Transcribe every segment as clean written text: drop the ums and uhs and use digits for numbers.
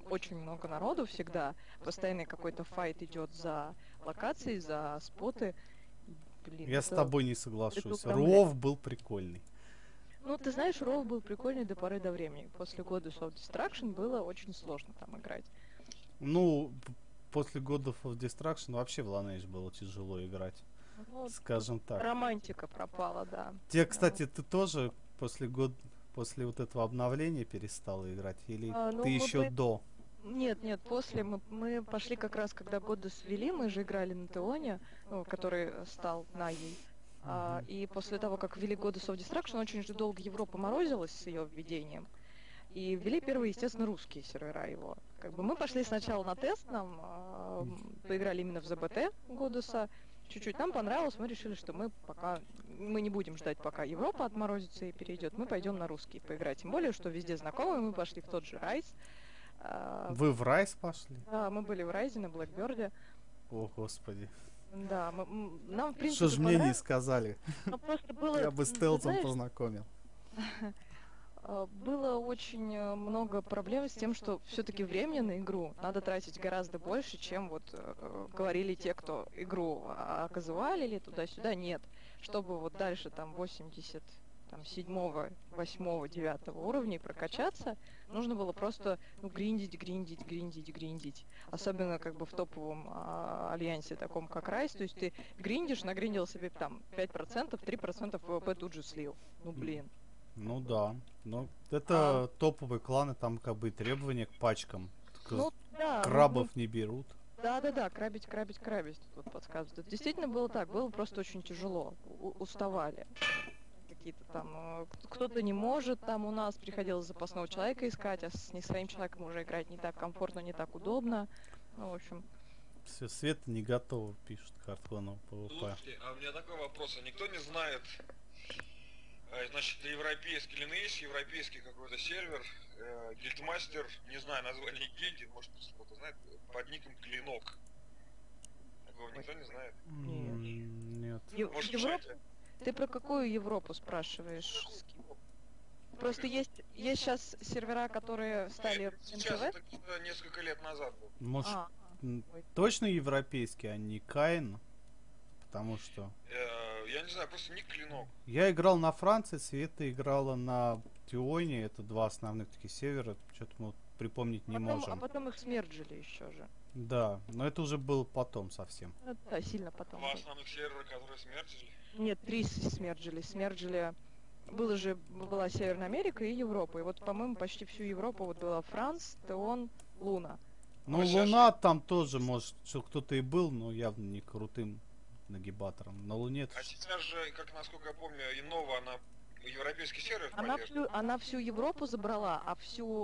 очень много народу всегда, постоянно какой-то файт идет за локации, за споты. Блин, Я с это тобой не соглашусь. утомляет. Ров был прикольный. Ну, ты знаешь, Ров был прикольный до поры до времени. После года of Destruction было очень сложно там играть. Ну, после God of Destruction вообще в Lineage было тяжело играть. Ну, Скажем так. романтика пропала, да. Те, Ну, кстати, ты тоже после вот этого обновления перестала играть? Или ну, ты мы еще бы... до? Нет, нет, после мы пошли как раз, когда годы свели, мы же играли на Теоне, ну, который стал Найей. И после того, как ввели годы of Destruction, очень же долго Европа морозилась с ее введением. И ввели первые, естественно, русские сервера его. Как бы мы пошли сначала на тест, нам поиграли именно в ЗБТ Годуса, чуть-чуть нам понравилось, мы решили, что мы не будем ждать, пока Европа отморозится и перейдет, мы пойдем на русский поиграть. Тем более, что везде знакомые, мы пошли в тот же Райс. Вы в Райс пошли? Да, мы были в Райзе на Блэкберде. О, господи. Да, нам, в Что принципе, ж мне не понравилось. сказали? Но просто было, Я бы с ты Телзом знаешь, познакомил. было очень много проблем с тем, что все-таки времени на игру надо тратить гораздо больше, чем вот говорили те, кто игру оказывали туда-сюда. Нет. Чтобы вот дальше там 80 там, 7, 8, 9 уровней прокачаться, нужно было просто гриндить. Особенно как бы в топовом альянсе, таком как Райс. То есть ты гриндишь, нагриндил себе там 5%, 3% ВВП тут же слил. Ну блин. Ну да. Но А, это топовые кланы, там как бы требования к пачкам. ну да, Крабов не берут. да, крабить, тут вот подсказывают. Это действительно было так, было просто очень тяжело, уставали. Какие-то там, кто-то не может, там у нас приходилось запасного человека искать, а с не своим человеком уже играть не так комфортно, не так удобно. Ну, в общем, Все, Света не готова, пишут Хардкону ПВП. Слушайте, а у меня такой вопрос, а никто не знает, значит, европейский Lineage, европейский какой-то сервер, гильдмастер, не знаю название гильдии, может кто-то знает, под ником Клинок. Такого никто не знает. Нет. Может, в Европа? чате? Ты про какую Европу спрашиваешь? Просто есть сейчас сервера, которые стали Сейчас, НТВ. это где-то несколько лет назад был. Может, А, ой. точно европейский, а не Каин? Потому что Я не знаю, просто ник Клинок. я играл на Франции, Света играла на Тионе. Это два основных таких севера. Что-то мы вот припомнить не А можем. потом их смерджили еще же. Да, но это уже было потом совсем. Ну, да, сильно потом. Два Было. основных сервера, которые смертили. Нет, три смерджили. Смерджили. Была Северная Америка и Европа. И вот, по-моему, почти всю Европу вот была Франс, Теон, Луна. Ну, А сейчас Луна там тоже, может, что кто-то и был, но явно не крутым нагибатором. На Луне это А сейчас же, как насколько я помню, Иннова, она европейский сервер поддерживает. Она всю Европу забрала, а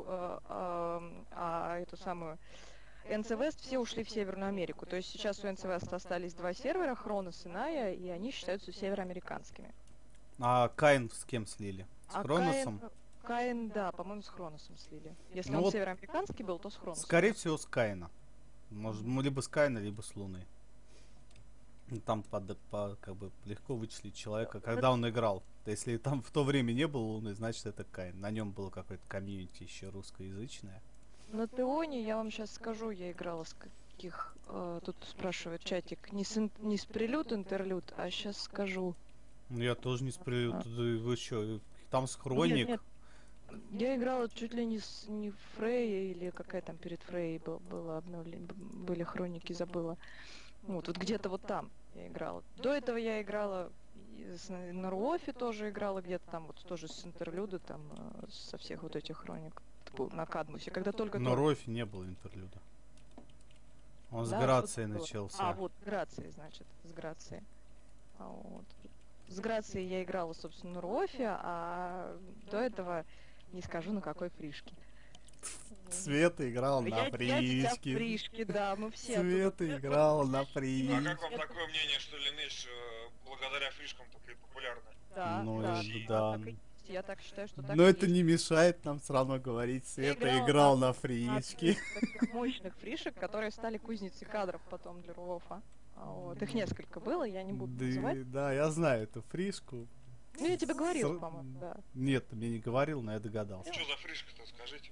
эту самую НЦВест все ушли в Северную Америку. То есть сейчас у НЦВест остались два сервера, Хронос и Ная, и они считаются североамериканскими. А Каин с кем слили? С А Хроносом? Каин, да, по-моему, с Хроносом слили. Если Ну он вот, североамериканский был, то с Хроносом. скорее всего, с Каина. Может, либо с Каина, либо с Луны. Ну, там как бы легко вычислить человека, когда он играл. Если там в то время не было Луны, значит это Каин. На нем было какое-то комьюнити еще русскоязычное. На Теоне, я вам сейчас скажу, я играла с каких... тут спрашивает чатик, не с прилюд, интерлюд, а сейчас скажу. Ну я тоже не сплю. А. Вы что? Там с Нет, Хроник. нет, я играла чуть ли не Фрейя или какая там перед Фрейей была обновление, были хроники, забыла. Вот где-то вот там я играла. До этого я играла на Руофе тоже играла где-то там, вот тоже с интерлюда, там со всех вот этих хроник. Это был на Кадмусе, когда только... На Рофе не было интерлюда. Он с Да, Грацией что-то было. начался. Вот, Грацией, значит, с Грацией. Вот. С Грацией я играла, собственно, на Руофе, а до этого не скажу на какой фришке. Света играл на Я дитя фришке. фришки, да, мы все. Света играл на А фришке. как вам такое мнение, что Lineage благодаря фишкам такой популярный? Да, Ну, да, да. так и есть. Я так считаю, что так Но и это есть. не мешает нам все равно говорить, Я Света играл на на фришке. таких мощных фришек, которые стали кузницей кадров потом для Руофа. Вот. Их несколько было, я не буду называть. Да, я знаю эту фришку. Ну, я тебе говорил, по-моему, да. Нет, ты мне не говорил, но я догадался. Что за фришка-то, скажите мне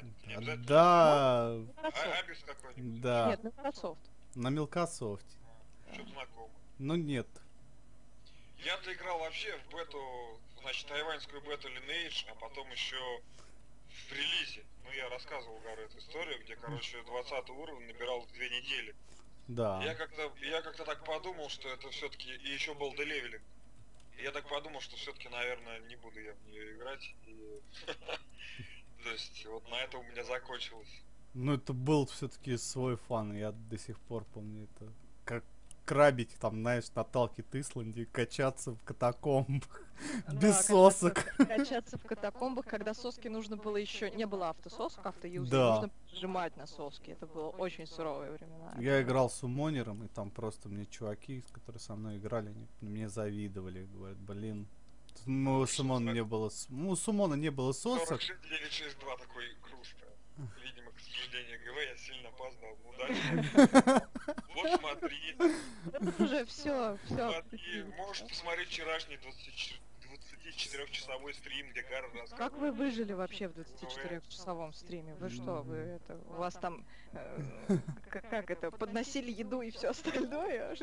Не обязательно. Да, Microsoft. Абис какой-нибудь. да, Нет, Microsoft. на Мелкософте. Что-то знакомое. Ну нет. Я-то играл вообще в бету, значит, тайваньскую бету Lineage, а потом еще в релизе. Ну, я рассказывал, говорю, эту историю, где, короче, 20 уровень набирал 2 недели. Да. Я как-то так подумал, что это все-таки... И еще был делевелинг. И я так подумал, что все-таки, наверное, не буду я в нее играть. И... То есть, вот на это у меня закончилось. Ну это был все-таки свой фан. Я до сих пор помню это. Как крабить там, знаешь, на Талкит Исланде, качаться в катакомбах. Без Да, сосок. Качаться в катакомбах, когда соски нужно было еще... Не было автососок, автоюза, Да. нужно нажимать на соски. Это было очень суровые времена. Я играл с суммонером, и там просто мне чуваки, которые со мной играли, они мне завидовали. Говорят, блин, ну, у Сумона не было... Ну, у Сумона не было сосок. 4962 такой груз. Видимо, к сожалению, ГВ, я сильно опоздал. Удачи. Вот смотри. Это уже все. Смотри, можешь посмотреть вчерашний 24-часовой стрим, где Гара рассказывал. Как вы выжили вообще в 24-часовом стриме? Вы что, вы это... У вас там... как это? Подносили еду и все остальное?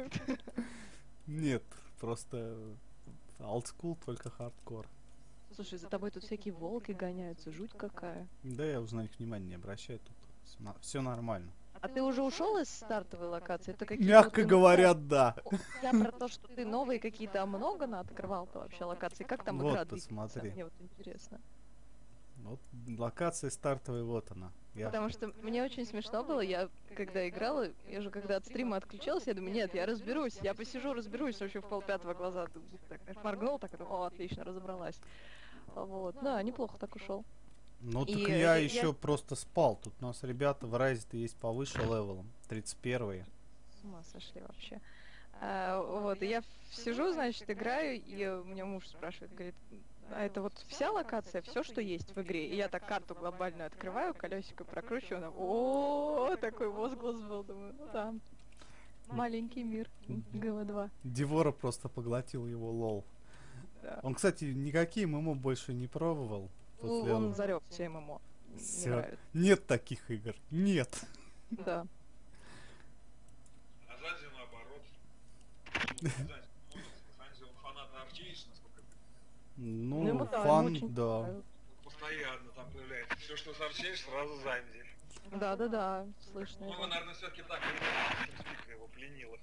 Нет, просто олдскул, только хардкор. Слушай, за тобой тут всякие волки гоняются, жуть какая. Да, я уже на них внимания не обращаю, тут все нормально. А ты уже ушел из стартовой локации? Это какие-то Мягко вот говоря, да. Я про то, что ты новые какие-то много открывал-то вообще локации. Как там Вот игра ты двигается? смотри. Мне вот интересно. Вот локация стартовая, вот она. Потому что мне очень смешно было, я когда играла, я же когда от стрима отключалась, я думаю, нет, я разберусь, я посижу, разберусь, вообще в 4:30 глаза так моргнул, так, о, отлично, разобралась. Вот, да, неплохо так ушел. Ну так И я еще просто спал. Тут у нас ребята в Райзе-то есть повыше левелом. 31-е. С ума сошли вообще. Вот, и я сижу, значит, играю, и у меня муж спрашивает, говорит, а это вот вся локация, все, что есть в игре? И я так карту глобальную открываю, колесико прокручиваю, о, такой возглас был, думаю, ну да, маленький мир, ГВ2. Девора просто поглотил его лол. Да. Он, кстати, никакие ММО больше не пробовал. После Он зарек все ММО. Не Всё. нравится. Нет таких игр. Нет. Да. А Занзи наоборот. Занзи, он фанат Арчейс, насколько я понимаю. Ну, ему да, ему фан, очень да. нравится. Постоянно там появляется. Все, что с Арчейс, сразу Занзи. Да, слышно. Ну, его. вы, наверное, все-таки так понимаете, что Спика его пленила.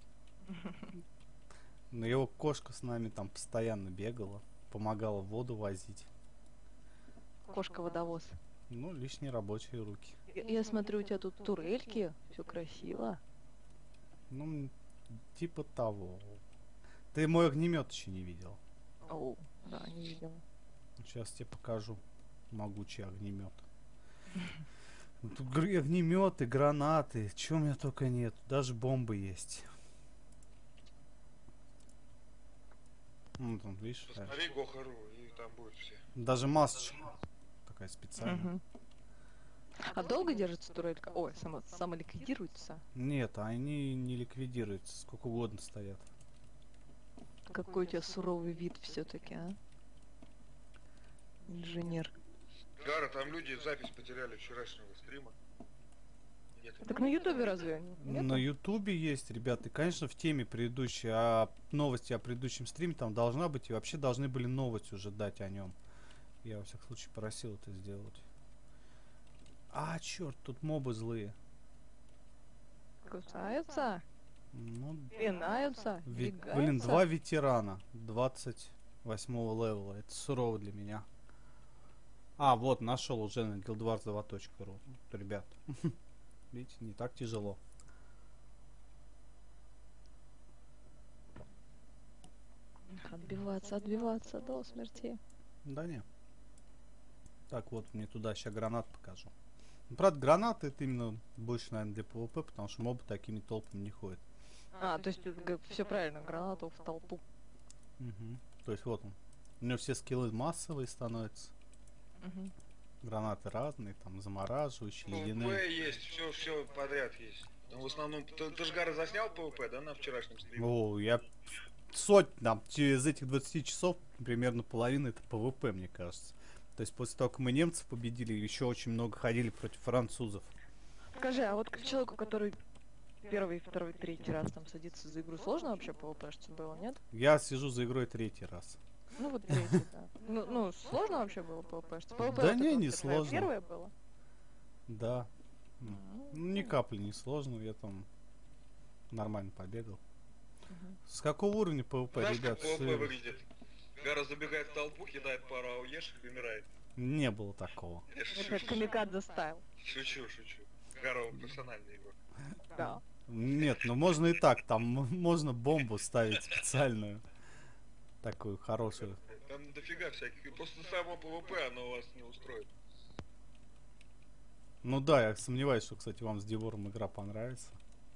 Но его кошка с нами там постоянно бегала. Помогала воду возить. Кошка-водовоз. Ну, лишние рабочие руки. Я смотрю, у тебя тут турельки, все красиво. Ну, типа того. Ты мой огнемет еще не видел. Оу, да, не видела. Сейчас тебе покажу могучий огнемет. Тут огнеметы, гранаты, чего у меня только нет. Даже бомбы есть. Ну, там, видишь, Посмотри Гохару, и там будет все. даже масочка такая специальная. Мгм. А долго держится турелька? Ой, самоликвидируется? Нет, они не ликвидируются, сколько угодно стоят. Какой у тебя суровый вид все-таки, а? Инженер. Гара, там люди запись потеряли вчерашнего стрима. Нет, Так на ютубе разве? Нет? На ютубе есть, ребята, и, конечно, в теме предыдущей, а новости о предыдущем стриме там должна быть, и вообще должны были новость уже дать о нем. Я, во всяком случае, просил это сделать. А, черт, тут мобы злые. Кусаются, Ну, пинаются, блин, двигаются. 2 ветерана 28 левела. Это сурово для меня. А, вот, нашел уже на guildwars2.ru. Ребят, видите, не так тяжело. Отбиваться до смерти. Да не. Так, вот, мне туда сейчас гранат покажу. Ну, правда, гранаты это именно больше, наверное, для ПВП, потому что мобы такими толпами не ходят. А, то есть все правильно, гранату в толпу. Мгм. То есть вот он. У него все скиллы массовые становятся. Мгм. Гранаты разные, там замораживающие, ну, ледяные. ПВП есть, все подряд есть. Но в основном, ты же Гара заснял ПВП, да, на вчерашнем стриме? О, я там, из этих 20 часов примерно половина это ПВП, мне кажется. То есть после того, как мы немцев победили, еще очень много ходили против французов. Скажи, а вот к человеку, который первый, второй, третий раз там садится за игру, сложно вообще PvP-шиться было, нет? Я сижу за игрой третий раз. Ну вот третий, да. Ну, сложно вообще было PvP-шиться? PvP Да вот не, это не вообще твоё сложно. первое было? Да. Ну, ни капли не сложно, я там нормально побегал. С какого уровня PvP, Знаешь, ребят? как PvP выглядит? Гара забегает в толпу, кидает пару ауешек и умирает. Не было такого. Я Это камикадзе стайл. шучу. Гара профессиональный игрок. Да. Нет, ну можно и так, там можно бомбу ставить специальную. Такую хорошую. Там дофига всяких. И просто само PvP оно вас не устроит. Ну да, я сомневаюсь, что, кстати, вам с Дивором игра понравится.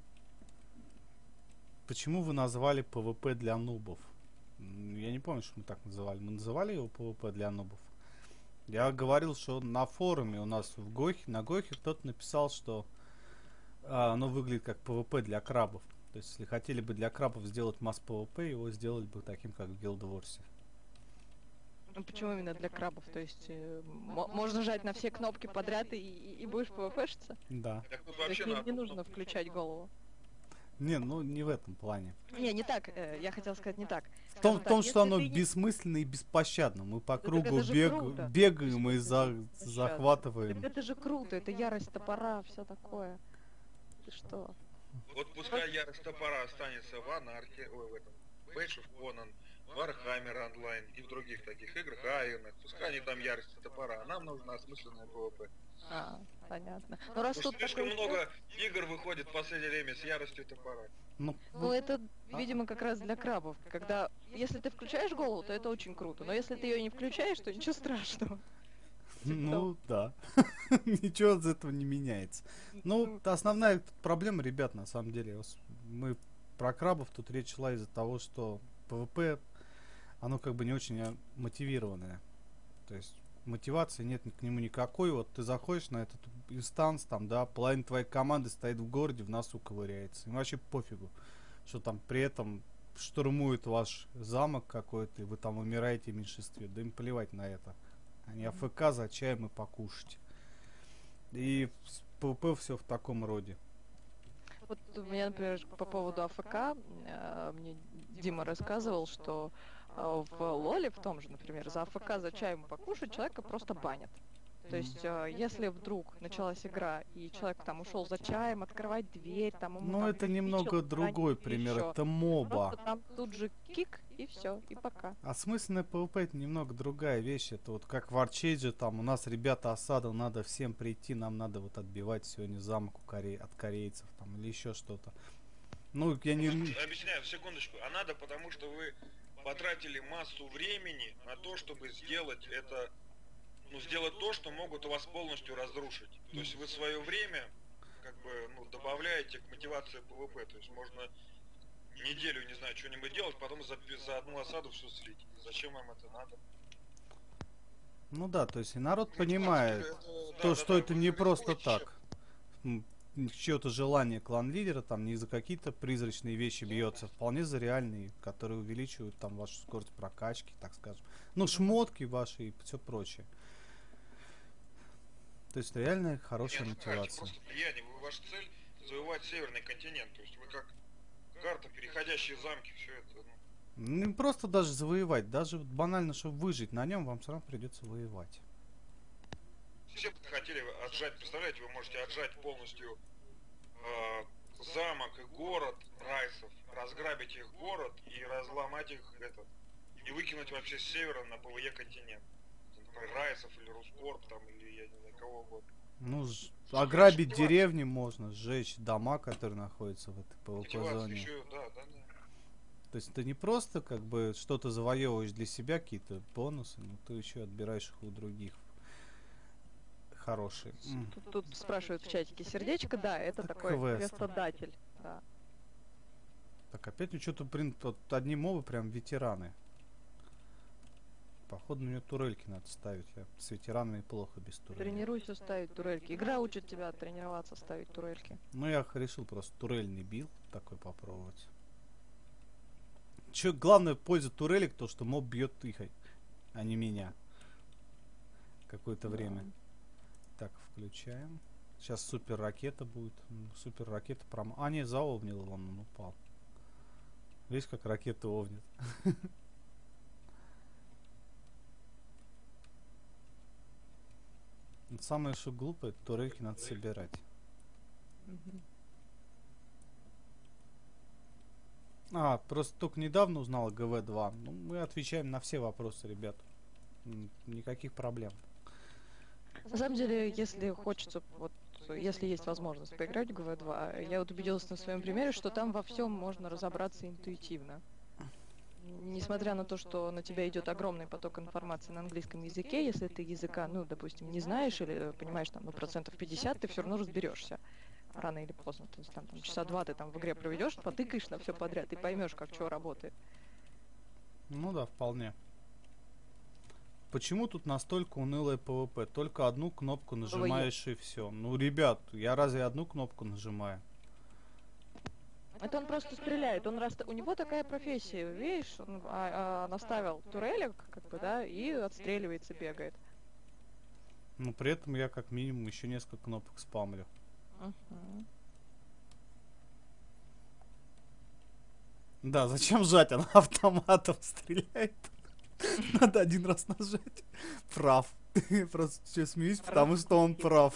Почему вы назвали PvP для нубов? Я не помню, что мы так называли. Мы называли его PvP для нубов. Я говорил, что на форуме у нас в Гохе, на Гохе кто-то написал, что оно выглядит как PvP для крабов. То есть, если хотели бы для крабов сделать масс PvP, его сделали бы таким, как в Guild Wars. Ну почему именно для крабов? То есть можно жать на все кнопки подряд и будешь PvP-шиться? Да. Так тут То есть вообще не нужно включать голову. Не, ну не в этом плане. Не так, я хотела сказать не так. В Скажем том, так, что оно если ты не- бессмысленно и беспощадно. Мы по так кругу это же круто. бегаем и Беспощадно. захватываем. Так это же круто, это ярость топора, все такое. Ты что? Вот пускай ярость топора останется в Анархе, ой, в этом, Age of Conan, Warhammer Online и в других таких играх, Айонах. Пускай они там ярость топора, а нам нужна осмысленная PvP. А, понятно. Ну раз Потому тут что слишком такой много игр выходит в последнее время с яростью топора. Ну, Ну это, видимо, как раз для крабов. Когда, если ты включаешь голову, то это очень круто. Но если ты ее не включаешь, то ничего страшного. ну да. Ничего из этого не меняется. Ну, основная проблема, ребят, на самом деле, мы про крабов тут речь шла из-за того, что PvP, оно как бы не очень мотивированное. То есть мотивации нет к нему никакой. Вот ты заходишь на этот инстанс, там, да, половина твоей команды стоит в городе, в носу ковыряется. Им вообще пофигу, что там при этом штурмует ваш замок какой-то, и вы там умираете в меньшинстве. Да им плевать на это. Они АФК за чаем и покушать. И с PvP все в таком роде. Вот у меня, например, по поводу АФК, мне Дима рассказывал, что в Лоле, в том же, например, за АФК, за чаем покушать, человека просто банят. То есть, если вдруг началась игра, и человек там ушел за чаем, открывать дверь, там ему Ну, там это приспичило немного другой или пример. ещё. Это моба. Просто там тут же кик, и все, и пока. Осмысленное PvP это немного другая вещь. Это вот как в Арчейдже, там у нас ребята осада, надо всем прийти, нам надо вот отбивать сегодня замок от корейцев там или еще что-то. Ну, я не... Объясняю, секундочку. А надо, потому что вы потратили массу времени на то, чтобы сделать это, ну, сделать то, что могут вас полностью разрушить. То есть вы свое время, как бы, ну, добавляете к мотивации PvP. То есть можно неделю, не знаю, что-нибудь делать, потом за одну осаду все слить. Зачем вам это надо? Ну да, то есть и народ понимает, что это вы не просто рискуете так. Чье-то желание клан-лидера там не за какие-то призрачные вещи бьется, вполне за реальные, которые увеличивают там вашу скорость прокачки, так скажем. Ну, шмотки ваши и все прочее. То есть реальная хорошая мотивация. Просто влияние. Ваша цель завоевать северный континент. То есть вы как карта, переходящие замки, все это. Ну. Не просто даже завоевать, даже вот банально, чтобы выжить на нем, вам все равно придется воевать. Все бы хотели отжать, представляете, вы можете отжать полностью замок и город райсов, разграбить их город и разломать их и выкинуть вообще с севера на ПВЕ континент. Например, райсов или Руспорт там, или я не знаю, кого угодно. Ну, ограбить деревни можно, сжечь дома, которые находятся в этой Мотивация PvP-зоне. еще, да. То есть ты не просто как бы что-то завоевываешь для себя, какие-то бонусы, но ты еще отбираешь их у других. Хорошие. Тут спрашивают в чатике сердечко, да, это такой квест. квестодатель. Да. Так, опять ну что-то, блин, тут одни мобы прям ветераны. Походу, мне турельки надо ставить. Я с ветеранами плохо без турелек. Тренируйся ставить турельки. Игра учит тебя тренироваться ставить турельки. Ну, я решил просто турельный билд такой попробовать. Главная польза турелек, то, что моб бьет их, а не меня. какое-то время. Так, включаем. Сейчас супер ракета будет. Супер ракета прям. А, не, заовнил вон, он упал. Видишь, как ракета овнит. Самое что глупое, турельки надо собирать. А, просто только недавно узнал о ГВ-2. Ну, мы отвечаем на все вопросы, ребят. Никаких проблем. На самом деле, если хочется, вот, если есть возможность поиграть в ГВ-2, я вот убедилась на своем примере, что там во всем можно разобраться интуитивно. Несмотря на то, что на тебя идет огромный поток информации на английском языке, если ты языка, ну, допустим, не знаешь или понимаешь там, ну, 50%, ты все равно разберешься. Рано или поздно. То есть там часа два ты там в игре проведешь, потыкаешь на все подряд и поймешь, как что работает. Ну да, вполне. Почему тут настолько унылое ПВП? Только одну кнопку нажимаешь и все. Ну, ребят, я разве одну кнопку нажимаю? Это он просто стреляет. У него такая профессия, видишь, он наставил турелек, как бы, да, и отстреливается, бегает. Но при этом я как минимум еще несколько кнопок спамлю. Да, зачем жать? Она автоматом стреляет. Надо один раз нажать. Прав. Просто сейчас смеюсь, потому что он прав.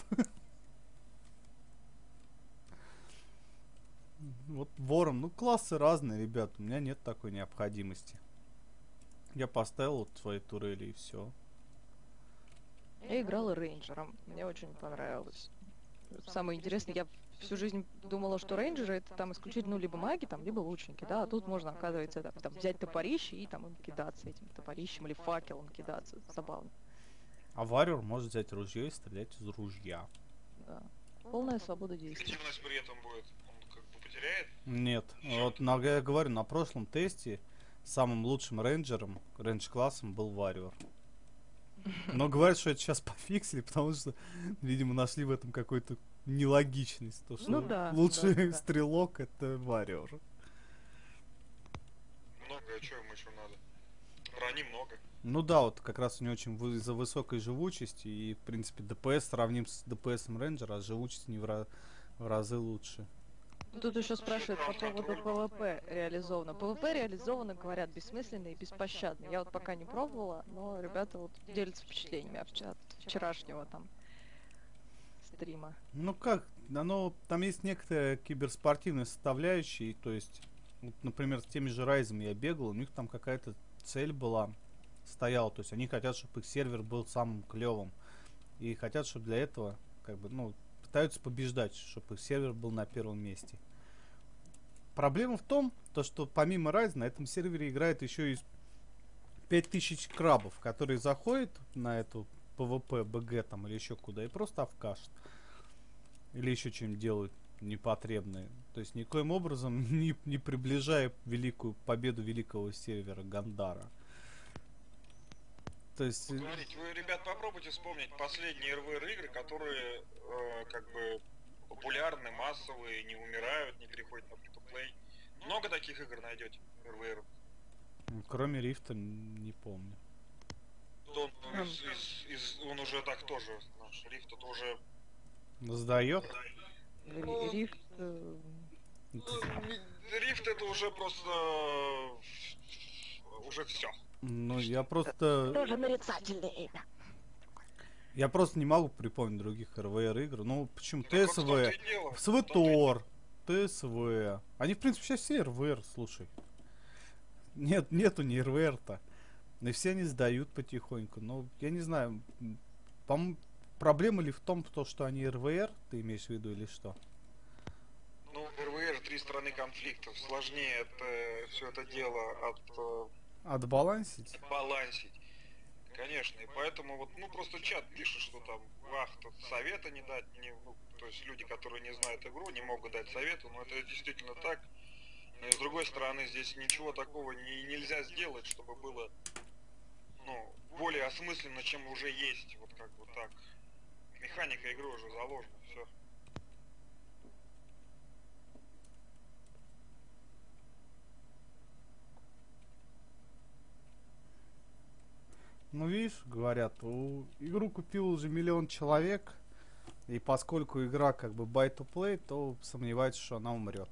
Вот вором. Ну, классы разные, ребят. У меня нет такой необходимости. Я поставил вот свои турели и все. Я играла рейнджером. Мне очень понравилось. Самое интересное, я всю жизнь думала, что рейнджеры это там исключительно ну, либо маги, там, либо лучники, да, а тут можно, оказывается, там взять топорище и там им кидаться этим топорищем или факелом кидаться. Забавно. А варвар может взять ружье и стрелять из ружья. Да. Полная свобода действий. Эффективность при этом будет, он как бы потеряет? Нет. Вот я говорю, на прошлом тесте самым лучшим рейнджером, рейндж-классом был варвар. Но говорят, что это сейчас пофиксили, потому что, видимо, нашли в этом какую-то нелогичность. То, что Ну да, лучший да. стрелок это варвар. Много, а что ему еще надо? Брони много. Ну да, вот как раз у него очень из-за высокой живучести и, в принципе, ДПС сравним с ДПСом рейнджера, а живучесть не в разы лучше. Тут еще спрашивают по поводу ПВП реализовано. ПВП реализовано, говорят, бессмысленно и беспощадно. Я вот пока не пробовала, но ребята вот делятся впечатлениями от вчерашнего там стрима. Ну как, там есть некоторая киберспортивная составляющая, то есть, вот, например, с теми же Райзами я бегал, у них там какая-то цель была, стояла, то есть они хотят, чтобы их сервер был самым клевым, и хотят, чтобы для этого, как бы, ну, пытаются побеждать, чтобы их сервер был на первом месте. Проблема в том, что помимо Ryzen на этом сервере играет еще и 5000 крабов, которые заходят на эту PvP, БГ там или еще куда, и просто авкашат. Или еще чем делают непотребные. То есть никоим образом не приближая великую победу великого сервера Гандара. То есть... Говорить, вы, ребят, попробуйте вспомнить последние РВР игры, которые как бы популярны, массовые, не умирают, не переходят на фри-то-плей. Много таких игр найдете РВР. Кроме Рифта не помню. Он, он уже так тоже, наш Рифт это уже... Сдает? Рифт... Рифт это уже просто... уже все. Ну, я просто... Тоже нарицательное имя. Я просто не могу припомнить других РВР игр. Ну, почему? Ну, ТСВ, СВТОР, ТСВ. Они, в принципе, сейчас все РВР, слушай. Нету ни РВР-то. И все они сдают потихоньку. Ну, я не знаю. Проблема ли в том, что они РВР, ты имеешь в виду, или что? Ну, РВР три стороны конфликтов. Сложнее это все это дело Отбалансить? балансить. Конечно, и поэтому вот, ну, просто чат пишет, что там, тут совета не дать, то есть люди, которые не знают игру, не могут дать совету, но это действительно так. Но и с другой стороны, здесь ничего такого нельзя сделать, чтобы было, ну, более осмысленно, чем уже есть, вот как бы так. Механика игры уже заложена, все. Ну, видишь, пишут, говорят, игру купил уже 1 миллион человек, и поскольку игра как бы buy to play, то сомневаются, что она умрет.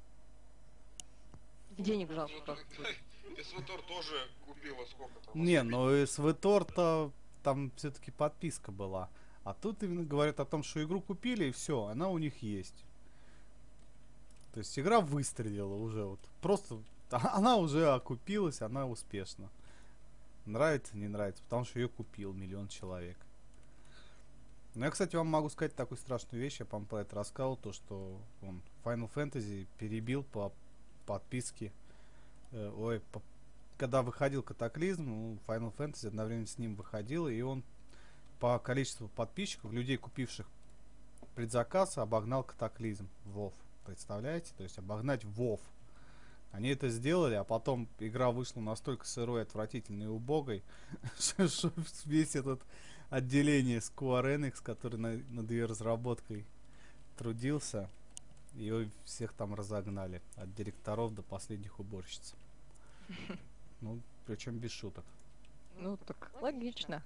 Денег жалко просто будет. СВТОР тоже купила сколько там? Не, но СВТОР-то там все-таки подписка была. А тут именно говорят о том, что игру купили, и все, она у них есть. То есть игра выстрелила уже. Вот просто она уже окупилась, она успешна. Нравится, не нравится, потому что ее купил 1 миллион человек. Ну, я, кстати, вам могу сказать такую страшную вещь, я, по-моему, про это рассказывал, то, что он Final Fantasy перебил по подписке. Когда выходил Катаклизм, Final Fantasy одновременно с ним выходил, и он по количеству подписчиков, людей, купивших предзаказ, обогнал Катаклизм, WoW. Представляете? То есть обогнать WoW. Они это сделали, а потом игра вышла настолько сырой, отвратительной и убогой, что весь этот отделение Square Enix, который над ее разработкой трудился, ее всех там разогнали. От директоров до последних уборщиц. Ну, причем без шуток. Ну, так логично.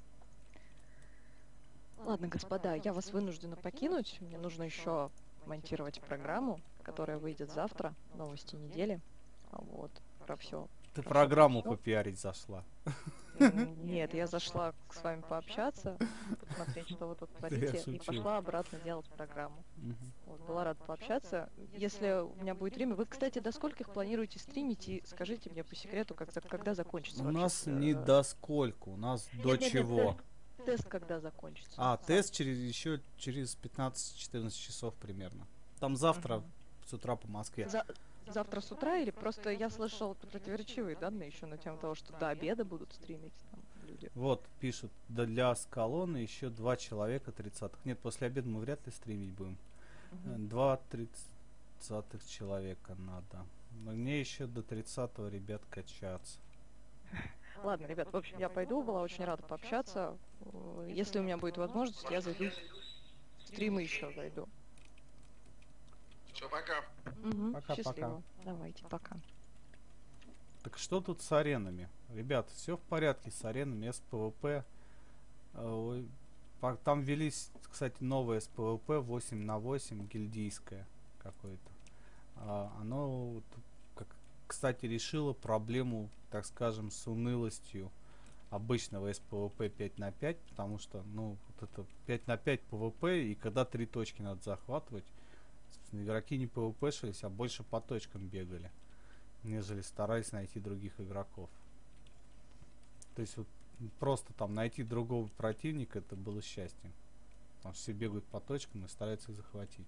Ладно, господа, я вас вынуждена покинуть. Мне нужно еще монтировать программу, которая выйдет завтра. Новости недели. Вот, про все. Ты программу попиарить зашла. Нет, я зашла с вами пообщаться, посмотреть, что вы тут творите, и пошла обратно делать программу. Вот, была рада пообщаться. Если у меня будет время, вы, кстати, до скольких планируете стримить, и скажите мне по секрету, когда закончится. У нас не до скольку, у нас до чего. Тест когда закончится. Тест еще через 15-14 часов примерно. Там завтра с утра по Москве. Завтра с утра, или просто я слышал противоречивые данные еще на тему того, что до обеда будут стримить там люди. Вот, пишут, для Скалона еще 2 человека 30-х. Нет, после обеда мы вряд ли стримить будем. 2 30-х человека надо. Мне еще до 30-го, ребят, качаться. Ладно, ребят, в общем, я пойду, была очень рада пообщаться. Если у меня будет возможность, я зайду в стримы еще зайду. Все, пока. Пока, Счастливо. пока. Давайте, пока. Так что тут с аренами? Ребят, все в порядке с аренами, СПВП. Там велись, кстати, новое СПВП 8/8 гильдийское какое-то. Оно, кстати, решило проблему, так скажем, с унылостью обычного СПВП 5/5, потому что, ну, вот это 5/5 ПВП, и когда 3 точки надо захватывать, игроки не ПВПшились, а больше по точкам бегали, нежели старались найти других игроков. То есть вот просто там найти другого противника, это было счастьем. Потому что все бегают по точкам и стараются их захватить.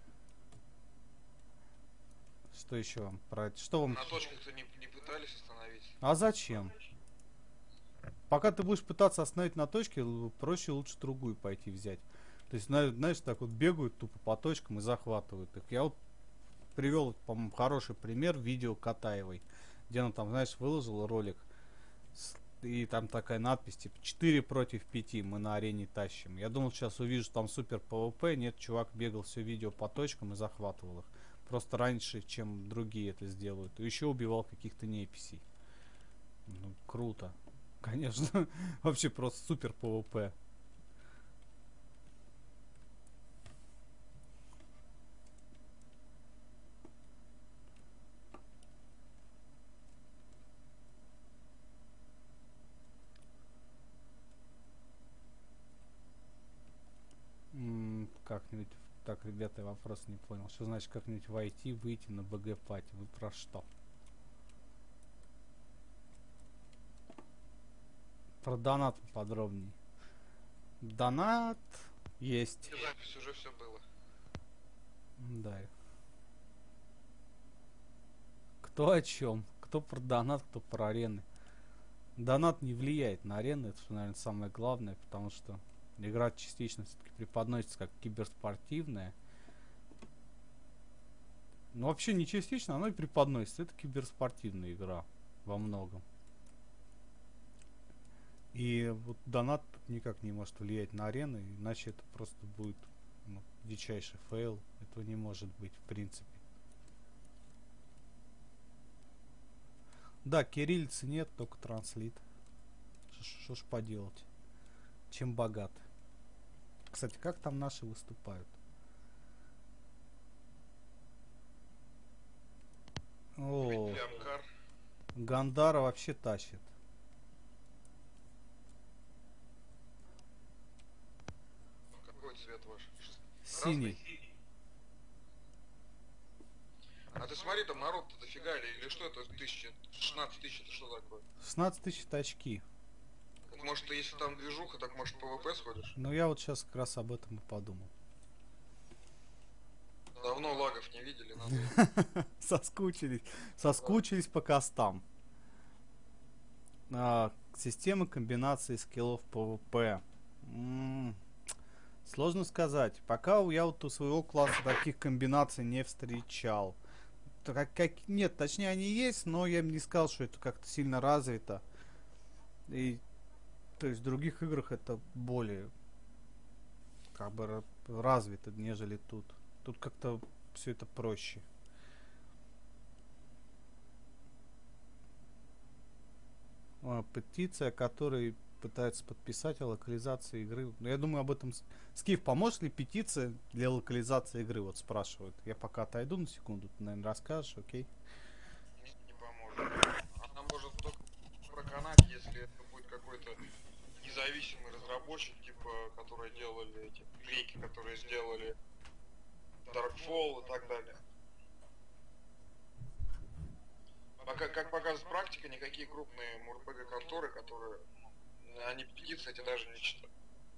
Что еще вам про это? Что вам... На точках-то не пытались остановить. А зачем? Пока ты будешь пытаться остановить на точке, проще лучше другую пойти взять. То есть, знаешь, так вот бегают тупо по точкам и захватывают их. Я вот привел, по-моему, хороший пример видео Катаевой, где она там, знаешь, выложила ролик, и там такая надпись, типа, 4 против 5 мы на арене тащим. Я думал, сейчас увижу там супер ПВП, нет, чувак бегал все видео по точкам и захватывал их. Просто раньше, чем другие это сделают. И еще убивал каких-то неписей. Ну, круто. Конечно, вообще просто супер ПВП. Как-нибудь... Так, ребята, я вопрос не понял. Что значит как-нибудь войти, выйти на БГ пати? Вы про что? Про донат подробней. Донат есть. Запись уже все было. Да. Кто о чем? Кто про донат, кто про арены. Донат не влияет на арены, это, наверное, самое главное, потому что игра частично все-таки преподносится как киберспортивная. Но вообще не частично, она и преподносится. Это киберспортивная игра во многом. И вот донат никак не может влиять на арены, иначе это просто будет дичайший фейл. Этого не может быть в принципе. Да, кириллицы нет, только транслит. Что ж поделать? чем богат. Кстати, как там наши выступают? О, Увидели Амкар. Гандара вообще тащит. Какой цвет ваш? Синий. Красный? А ты смотри, там народ-то дофига, или что это 16 тысяч, это что такое? 16 тысяч это очки. Так может, если там движуха, так может ПВП сходишь? Ну я вот сейчас как раз об этом и подумал. Давно лагов не видели, надо. Соскучились. Соскучились по костам. Системы комбинации скиллов ПВП. Сложно сказать. Пока я вот у своего класса таких комбинаций не встречал. Нет, точнее они есть, но я бы не сказал, что это как-то сильно развито. И то есть в других играх это более как бы развито, нежели тут. Тут как-то все это проще. Петиция, которой пытаются подписать о локализации игры. Но я думаю об этом. Скиф, поможет ли петиция для локализации игры? Вот спрашивают. Я пока отойду на секунду, ты, наверное, расскажешь, окей? Не поможет. Она может только проканать, если это будет какой-то независимый разработчик, типа, которые делали эти клейки, которые сделали Darkfall и так далее. Пока, как показывает практика, никакие крупные МРПГ конторы, которые они петиции эти даже не читают.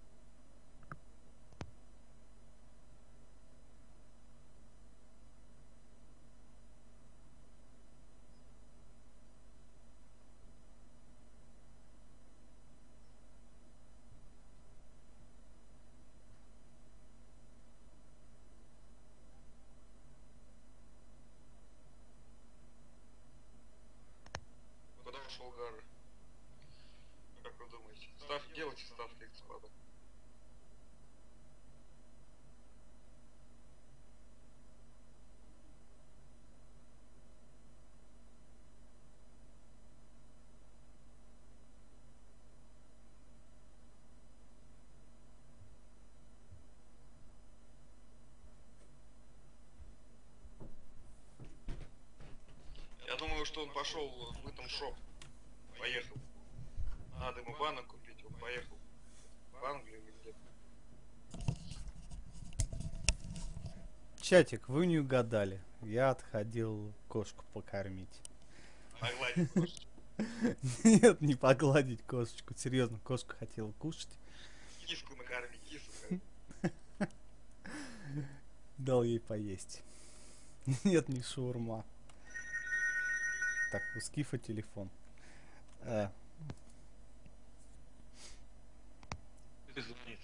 Куда ушел Гары? Как вы думаете? Делайте ставки, господа. Я думаю, что он пошел в этом шоп. Поехал. Надо ему банок купить, он поехал. В Англию или где? Чатик, вы не угадали. Я отходил кошку покормить. Погладить кошечку. Нет, не погладить кошечку. Серьезно, кошка хотела кушать. Киску накормить, киску. Дал ей поесть. Нет, не шаурма. Так, у Скифа телефон. Звонит.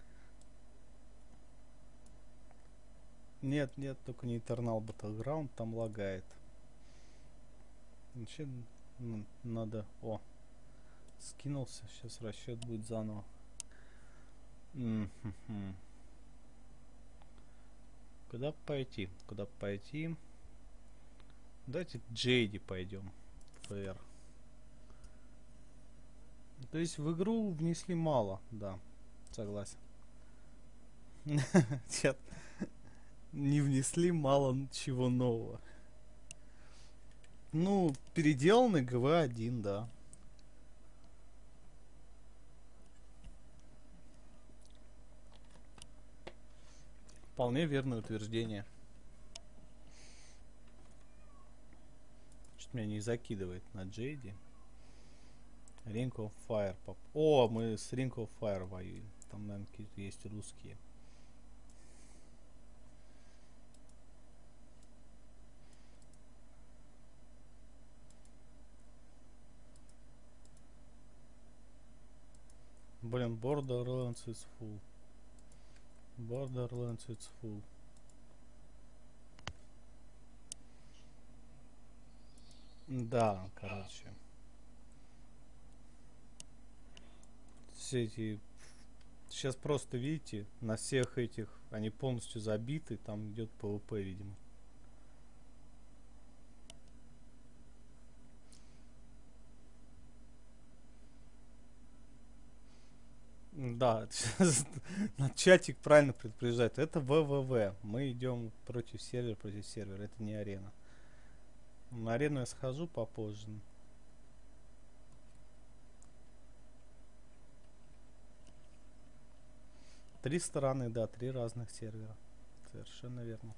Нет, нет, только не Eternal Battleground, там лагает. Вообще надо... О, скинулся, сейчас расчет будет заново. Куда пойти? Куда пойти? Давайте к Джейди пойдем. ФР. То есть в игру внесли мало, да, согласен. Нет, не внесли мало чего нового. Ну, переделанный ГВ-1, да. Вполне верное утверждение. Что-то меня не закидывает на Джейди. Ring of Fire. О, мы с Ring of Fire воюем. Там, наверное, какие-то есть русские. Блин, Borderlands is full. Borderlands is full. Да, короче. Все эти... Сейчас просто, видите, на всех этих они полностью забиты. Там идет PvP, видимо. Да, чатик правильно предупреждает. Это ВВВ. Мы идем против сервера. Это не арена. На арену я схожу попозже. Три стороны, да, три разных сервера. Совершенно верно.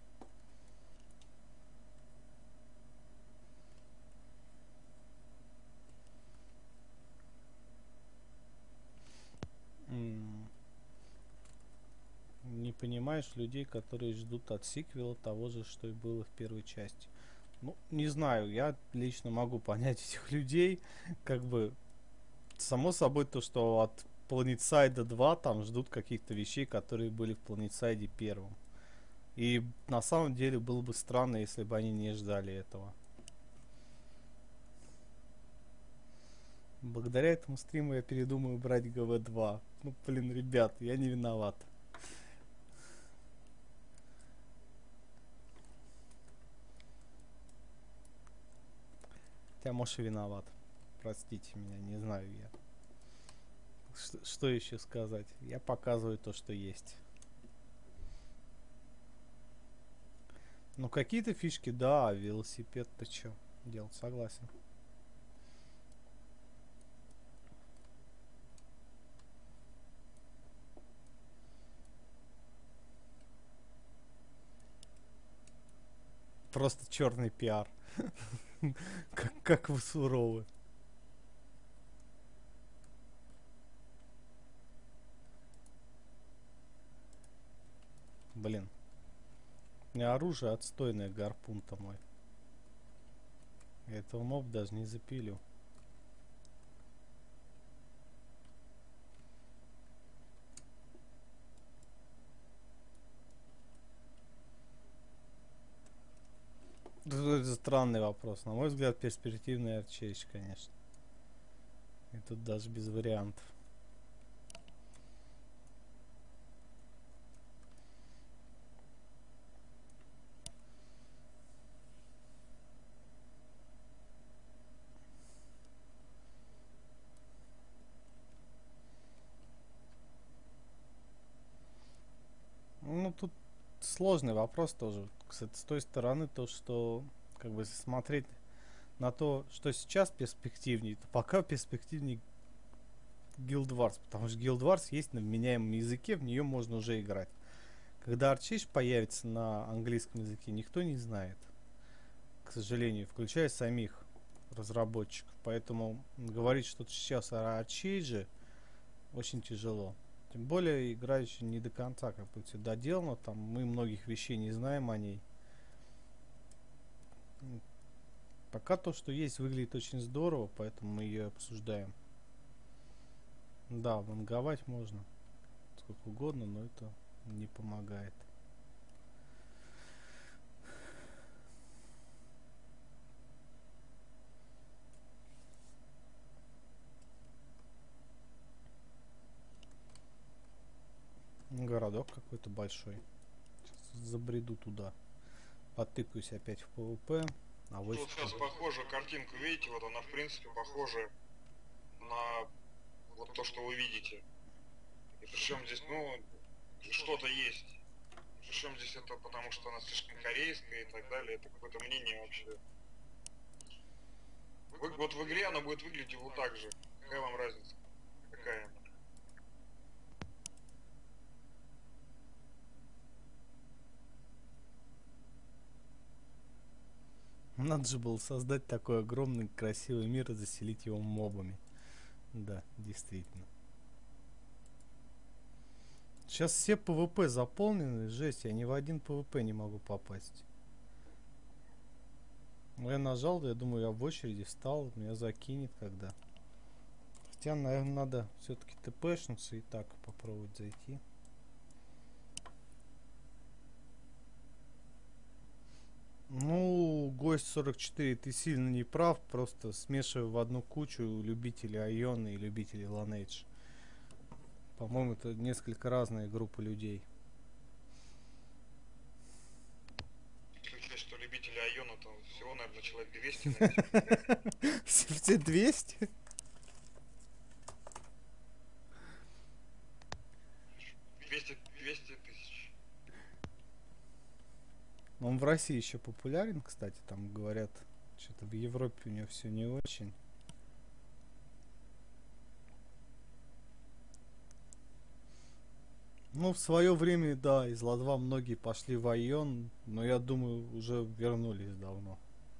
Не понимаешь людей, которые ждут от сиквела того же, что и было в первой части. Ну, не знаю, я лично могу понять этих людей. Как бы, само собой, то, что от PlanetSide 2 там ждут каких-то вещей, которые были в PlanetSide 1. И на самом деле было бы странно, если бы они не ждали этого. Благодаря этому стриму я передумаю брать ГВ2. Ну, блин, ребят, я не виноват. Хотя, может, и виноват. Простите меня, не знаю я. Что еще сказать? Я показываю то, что есть. Ну, какие-то фишки, да, велосипед-то что делать, согласен. Просто черный пиар. Как вы суровы. Блин. У меня оружие отстойное, гарпун-то мой. Я этого моб даже не запилю. Это странный вопрос. На мой взгляд, перспективный арчейч, конечно. И тут даже без вариантов. Ну, тут сложный вопрос тоже. Кстати, с той стороны, то, что, как бы, если смотреть на то, что сейчас перспективнее, то пока перспективнее Guild Wars, потому что Guild Wars есть на вменяемом языке, в нее можно уже играть. Когда Арчейдж появится на английском языке, никто не знает, к сожалению, включая самих разработчиков. Поэтому говорить что-то сейчас о Арчейдже очень тяжело. Тем более, игра еще не до конца как бы все доделана, там мы многих вещей не знаем о ней. Пока то, что есть, выглядит очень здорово, поэтому мы ее обсуждаем. Да, ванговать можно сколько угодно, но это не помогает. Городок какой-то большой. Сейчас забреду туда. Потыкаюсь опять в ПВП. А вот сейчас похожую картинку видите, вот она в принципе похожа на вот то, что вы видите. И причем здесь, ну, что-то есть. Причем здесь это потому, что она слишком корейская и так далее. Это какое-то мнение вообще. Вот в игре она будет выглядеть вот так же. Какая вам разница? Какая? Надо же было создать такой огромный красивый мир и заселить его мобами. Да, действительно. Сейчас все ПВП заполнены, жесть, я ни в один ПВП не могу попасть. Я нажал, я думаю, я в очереди встал, меня закинет когда. Хотя, наверное, надо все-таки ТПшнуться и так попробовать зайти. Ну, гость 44, ты сильно не прав, просто смешиваю в одну кучу любителей Айона и любителей Lineage. По-моему, это несколько разные группы людей. Исключая, что любители Айона, там всего, наверное, человек 200. Все 200? Он в России еще популярен, кстати, там говорят, что-то в Европе у него все не очень. Ну, в свое время, да, из Ла-2 многие пошли в Айон, но я думаю, уже вернулись давно.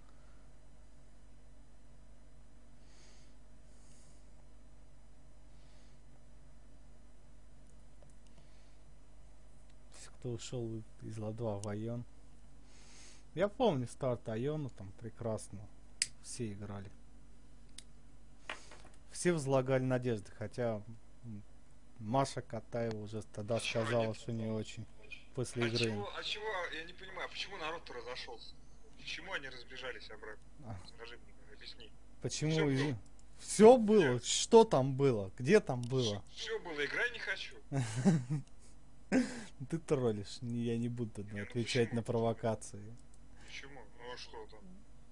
Все, кто ушел из Ла-2 в Айон. Я помню старт Айона, там прекрасно. Все играли. Все возлагали надежды, хотя Маша Катаева уже тогда сказала, что не очень. После игры. Чего, я не понимаю, почему народ-то разошелся? Почему они разбежались обратно? Скажи мне, объясни. Почему? Все было? Что там было? Где там было? Все было, играй не хочу. Ты троллишь, я не буду отвечать на провокации. Почему? Ну а что там?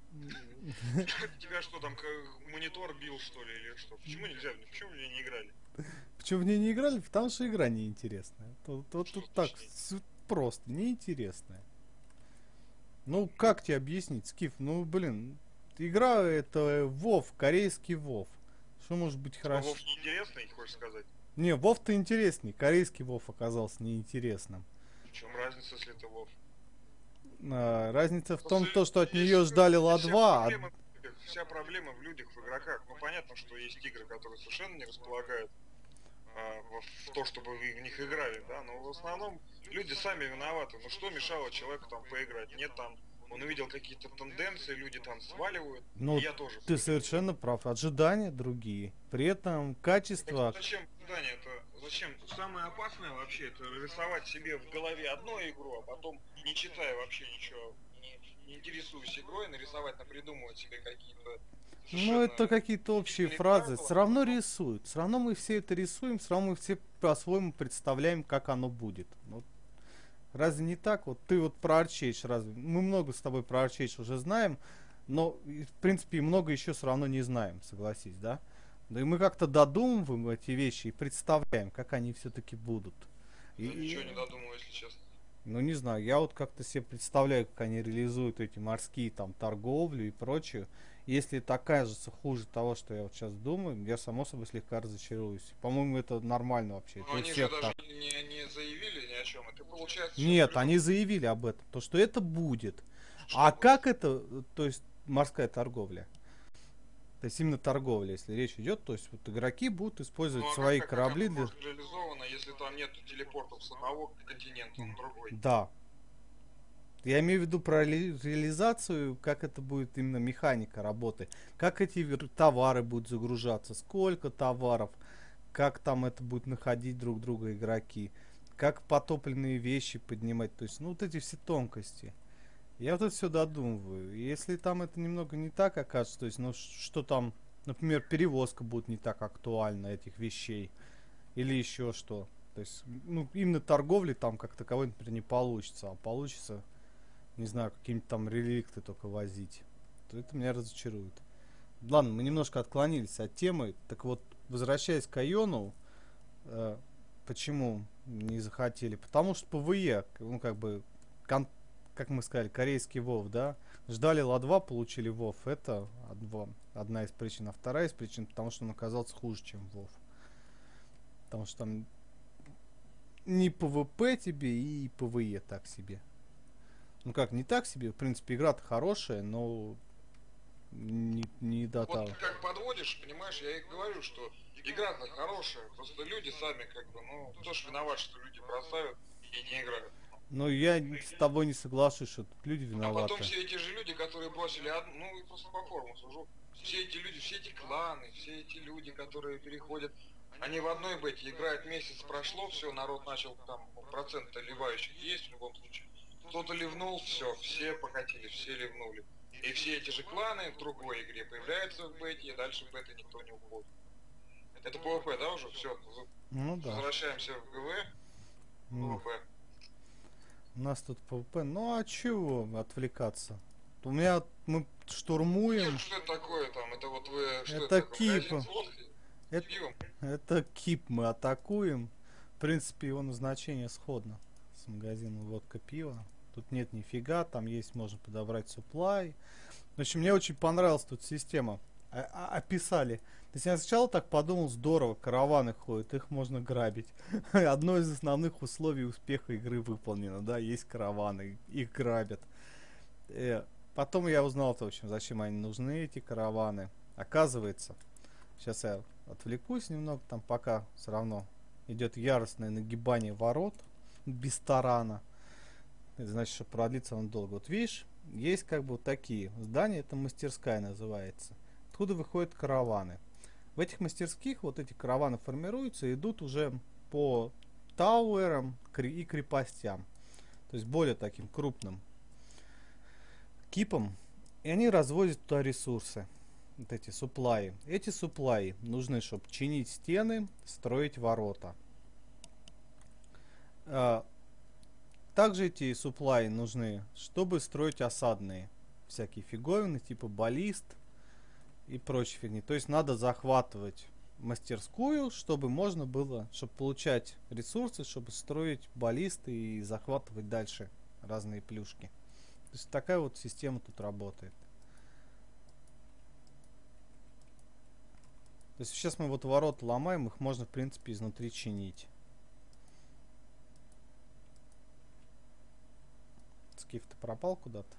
Тебя что там, монитор бил что ли или что? Почему нельзя? Почему в ней не играли? Почему в ней не играли? Потому что игра неинтересная. Тут так просто, неинтересная. Ну, как тебе объяснить, Скиф? Ну, блин, игра это Вов, корейский Вов. Что может быть хорошо? Вов неинтересный, хочешь сказать? Не, Вов-то интересней, корейский Вов оказался неинтересным. В чем разница, если это Вов? Разница в том, что от нее ждали Ла-2. Вся проблема в людях, в игроках. Ну, понятно, что есть игры, которые совершенно не располагают в то, чтобы в них играли, да, но в основном люди сами виноваты. Ну, что мешало человеку там поиграть? Нет, там, он увидел какие-то тенденции, люди там сваливают, ну, я тоже. Ты совершенно прав. Ожидания другие. При этом качество... Так зачем ожидания? Зачем? Самое опасное вообще, это рисовать себе в голове одну игру, а потом, не читая вообще ничего, не интересуясь игрой, нарисовать, напридумывать себе какие-то... Ну, это какие-то общие фразы. Все равно рисуют. Все равно мы все это рисуем, все равно мы все по-своему представляем, как оно будет. Вот. Разве не так? Вот ты вот про Арчейдж разве? Мы много с тобой про Арчейдж уже знаем, но, в принципе, много еще все равно не знаем, согласись, да? Да и мы как-то додумываем эти вещи и представляем, как они все-таки будут. Я ничего не додумываю, если честно. Ну, не знаю, я вот как-то себе представляю, как они реализуют эти морские там торговлю и прочее. Если это окажется хуже того, что я вот сейчас думаю, я само собой слегка разочаруюсь. По-моему, это нормально вообще. Но они же даже не заявили ни о чем. Это получается... Нет, они заявили об этом, то что это будет. А как это, то есть морская торговля? То есть именно торговля, если речь идет, то есть вот игроки будут использовать свои корабли для... реализовано, если там нет телепортов с одного континента на другой. Да. Я имею в виду про реализацию, как это будет именно механика работы. Как эти товары будут загружаться, сколько товаров, как там это будет находить друг друга игроки, как потопленные вещи поднимать. То есть, ну вот эти все тонкости. Я вот это все додумываю. Если там это немного не так окажется, то есть, ну что там, например, перевозка будет не так актуальна этих вещей, или еще что. То есть, ну, именно торговли там как таковой, например, не получится, а получится, не знаю, какие-нибудь там реликты только возить, то это меня разочарует. Ладно, мы немножко отклонились от темы. Так вот, возвращаясь к Айону, почему не захотели? Потому что ПВЕ, ну, как бы, как мы сказали, корейский Вов, да? Ждали Ла-2, получили Вов. Это одна из причин. А вторая из причин, потому что он оказался хуже, чем Вов. Потому что там не ПВП тебе и ПВЕ так себе. Ну как, не так себе, в принципе, игра-то хорошая, но не до того. Вот как подводишь, понимаешь, я и говорю, что игра-то хорошая, просто люди сами как бы, ну, кто ж виноват, что люди бросают и не играют. Но я с тобой не соглашусь, что тут люди виноваты. А потом все эти же люди, которые бросили одну, ну, просто по форму сужу, все эти люди, все эти кланы, все эти люди, которые переходят, они в одной бете играют, месяц прошло, все, народ начал, там, процент ливающих есть в любом случае. Кто-то ливнул, все покатились, все ливнули. И все эти же кланы в другой игре появляются в бете, и дальше в бете никто не уходит. Это PvP, да, уже? Все. Ну да. Возвращаемся в ГВ. PvP. У нас тут PvP. Ну а чего отвлекаться? Мы штурмуем. Что это такое там? Это вот вы... Что это кип. Это кип мы атакуем. В принципе, его назначение сходно с магазином водка пива. Тут нет нифига, там есть, можно подобрать supply. В общем, мне очень понравилась тут система. Описали. То есть я сначала так подумал, здорово, караваны ходят, их можно грабить. Одно из основных условий успеха игры выполнено, да, есть караваны, их грабят. Потом я узнал, в общем, зачем они нужны, эти караваны. Оказывается, сейчас я отвлекусь немного, там пока все равно идет яростное нагибание ворот без тарана. Это значит, что продлится он долго. Вот видишь, есть как бы вот такие здания, это мастерская называется. Откуда выходят караваны. В этих мастерских вот эти караваны формируются и идут уже по тауэрам и крепостям. То есть более таким крупным кипом. И они развозят туда ресурсы. Вот эти суплаи. Эти суплаи нужны, чтобы чинить стены, строить ворота. Также эти суплаи нужны, чтобы строить осадные всякие фиговины, типа баллист и прочей фигни. То есть надо захватывать мастерскую, чтобы можно было, чтобы получать ресурсы, чтобы строить баллисты и захватывать дальше разные плюшки. То есть такая вот система тут работает. То есть сейчас мы вот ворота ломаем, их можно в принципе изнутри чинить. Скиф-то пропал куда-то?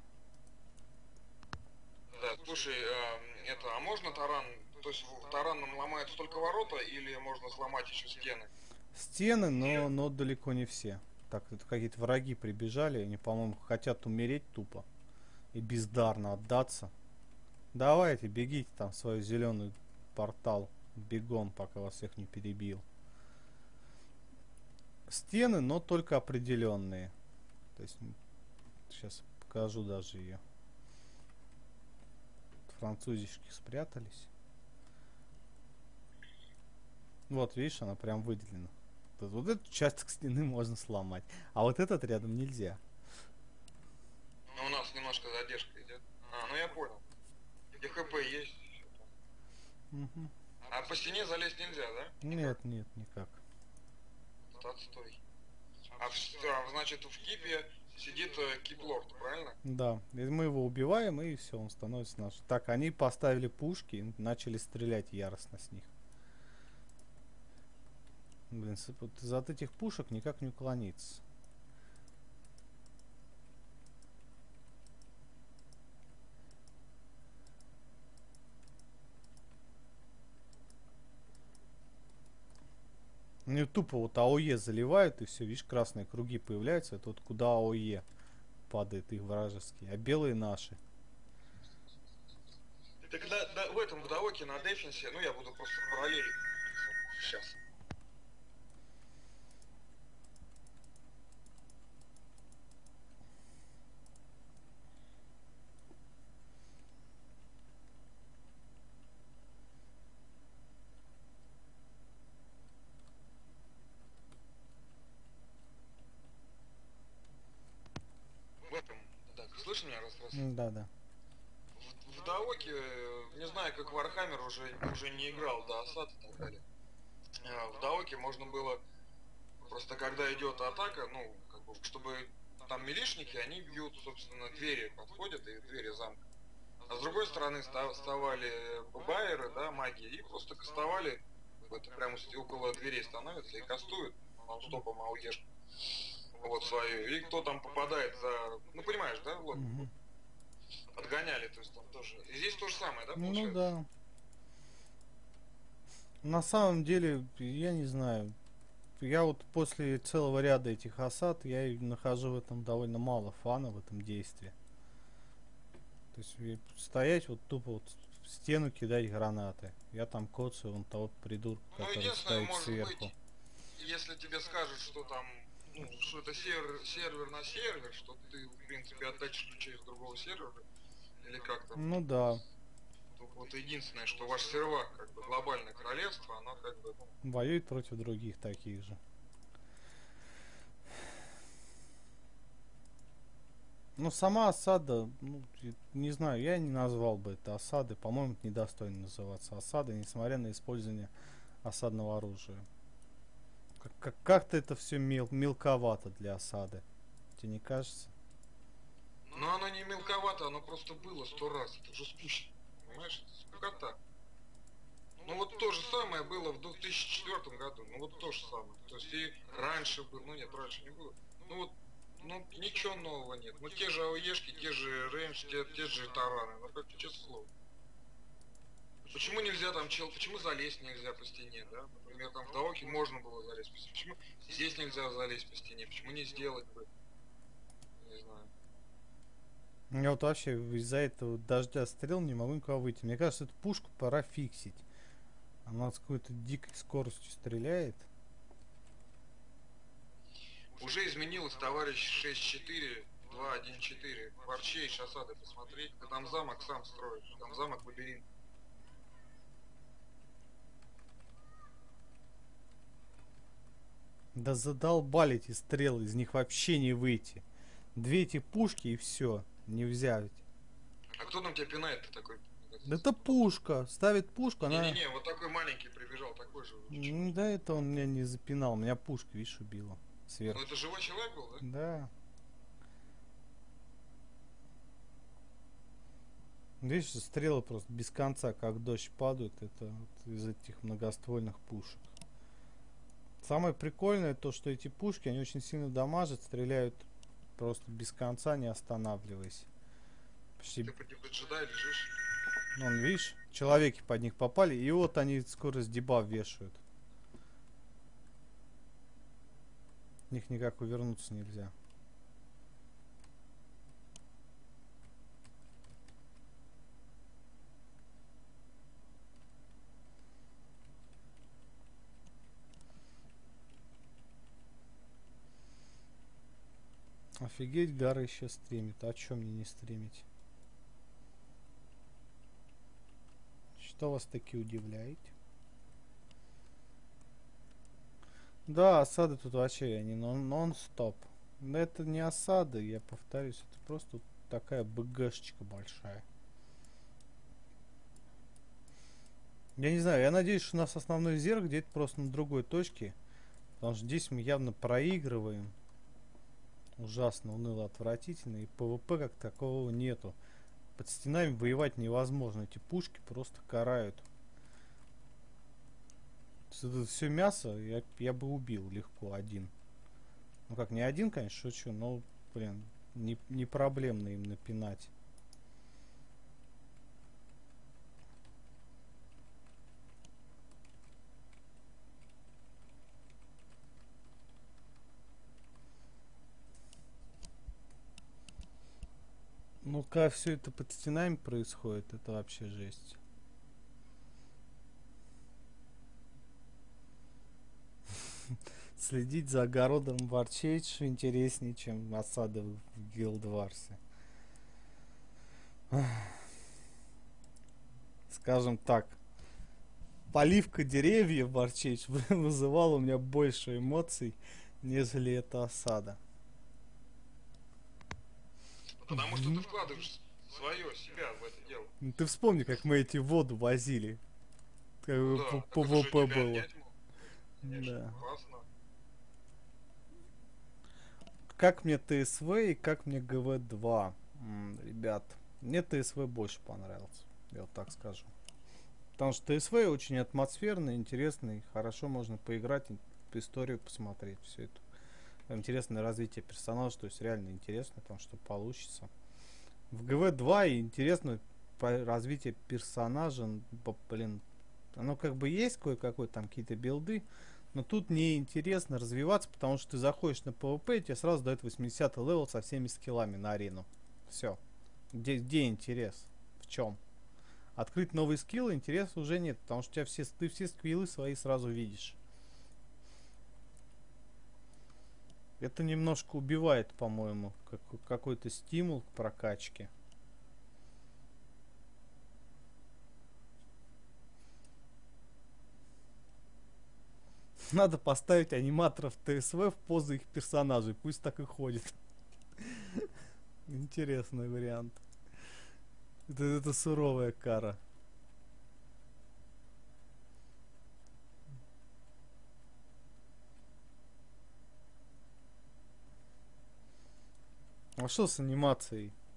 Да, слушай, а можно таран, то есть тараном ломаются только ворота или можно сломать еще стены? Стены, но далеко не все. Так, это какие-то враги прибежали, они, по-моему, хотят умереть тупо и бездарно отдаться. Давайте, бегите там в свой зеленый портал бегом, пока вас всех не перебил. Стены, но только определенные. То есть сейчас покажу даже ее. Французишки спрятались. Вот, видишь, она прям выделена. Вот этот участок стены можно сломать. А вот этот рядом нельзя. Ну, у нас немножко задержка идет. Ну я понял. И ХП есть. Угу. А по стене залезть нельзя, да? Нет, нет, никак. Это отстой. Значит, в кипе сидит киплорд, правильно? Да, и мы его убиваем, и все, он становится наш. Так, они поставили пушки и начали стрелять яростно с них. Блин, от этих пушек никак не уклониться. Мне тупо вот АОЕ заливают, и все, видишь, красные круги появляются. Это вот куда АОЕ падает, их вражеские, а белые наши. Так в этом вдовоке на дефенсе, ну я буду просто параллелить сейчас. В этом, да, ты слышишь меня раз? Да, да. В Даоке, не знаю, как Вархаммер уже не играл до осад и так далее. В Даоке можно было просто когда идет атака, ну, как бы, чтобы там милишники, они бьют, собственно, двери подходят и двери замка. А с другой стороны вставали байеры, да, маги, и просто кастовали, это прямо около дверей становятся и кастуют нон-стопом АОЕшку. Вот свою. И кто там попадает за... Ну, понимаешь, да, вот. Угу. Отгоняли, то есть там тоже. И здесь то же самое, да, Ну получается? да. На самом деле, я не знаю. Я вот после целого ряда этих осад, я и нахожу в этом довольно мало фана, в этом действии. То есть стоять вот тупо вот в стену кидать гранаты. Я там коцаю вон того придурка, Ну, который единственное, стоит может сверху. быть, если тебе скажут, что там, ну, что это сервер на сервер, что ты, в принципе, отдачу ключей с другого сервера, или как там. Ну да. Вот единственное, что ваш сервак, как бы, глобальное королевство, оно как бы, ну, Воюет против других таких же. Ну, сама осада, ну, не знаю, я не назвал бы это осадой. По-моему, это недостойно называться осадой, несмотря на использование осадного оружия. Как-то это все мелковато для осады. Тебе не кажется? Но оно не мелковато, оно просто было 100 раз. Это уже скучно. Понимаешь? Скукота. Ну вот то же самое было в 2004 году. Ну вот то же самое. То есть и раньше было. Ну нет, раньше не было. Ну вот, ну ничего нового нет. Ну те же АОЕшки, те же рейндж, те же тараны. Ну как честное слово. Почему нельзя там почему залезть нельзя по стене, да? Например, там в Даоке можно было залезть по стене. Почему здесь нельзя залезть по стене? Почему не сделать бы? Не знаю. Я вот вообще из-за этого дождя стрел не могу никого выйти. Мне кажется, эту пушку пора фиксить. Она с какой-то дикой скоростью стреляет. Уже изменилось, товарищ 6.4, 2.1.4. Ворчей, шассады посмотреть. Ты там замок сам строишь. Там замок лабиринт. Да задолбали эти стрелы, из них вообще не выйти. Две эти пушки и все. Не взять. А кто там тебя пинает-то такой? Да это пушка. Ставит пушку, она... Не-не-не, вот такой маленький прибежал, такой же. Да это он меня не запинал. Меня пушка, видишь, убила. Сверху. Ну это живой человек был, да? Да. Видишь, стрелы просто без конца, как дождь падают. Это вот из этих многоствольных пушек. Самое прикольное то, что эти пушки, они очень сильно дамажат, стреляют просто без конца, не останавливаясь. Почти... Ты под джедай лежишь. Вон, видишь, человеки под них попали, и вот они скорость дебаф вешают. От них никак увернуться нельзя. Офигеть, Гара еще стримит. А чё мне не стримить? Что вас таки удивляет? Да, осады тут вообще они нон-стоп. Но это не осады, я повторюсь, это просто такая БГшечка большая. Я не знаю, я надеюсь, что у нас основной зерк где-то просто на другой точке. Потому что здесь мы явно проигрываем. Ужасно, уныло, отвратительно. И ПВП как такового нету. Под стенами воевать невозможно. Эти пушки просто карают. Это все мясо я бы убил легко один. Ну как, не один, конечно, шучу, но, блин, не проблемно им напинать. Ну, когда все это под стенами происходит, это вообще жесть. Следить за огородом Варчейдж интереснее, чем осада в Гилдварсе. Скажем так, поливка деревьев в Варчейдж вызывала у меня больше эмоций, нежели эта осада. Потому что ты вкладываешь свое, себя в это дело. Ну, ты вспомни, как мы эти воду возили. Как Ну, по да, по это же ВП тебя было. отнять могут. Конечно, Да. классно. Как мне ТСВ и как мне ГВ-2. Ребят, мне ТСВ больше понравился. Я вот так скажу. Потому что ТСВ очень атмосферный, интересный. Хорошо можно поиграть, историю посмотреть. Все это. Интересное развитие персонажа. То есть реально интересно там, что получится. В ГВ-2 интересно развитие персонажа. Блин, оно как бы есть кое-какой там какие-то билды. Но тут не интересно развиваться, потому что ты заходишь на PvP, и тебе сразу дают 80 левел со всеми скиллами на арену. Все. Где интерес? В чем? Открыть новые скиллы интереса уже нет, потому что у тебя ты все скиллы свои сразу видишь. Это немножко убивает, по-моему, какой-то стимул к прокачке. Надо поставить аниматоров ТСВ в позу их персонажей. Пусть так и ходит. Интересный вариант. Это суровая кара. А что с анимацией?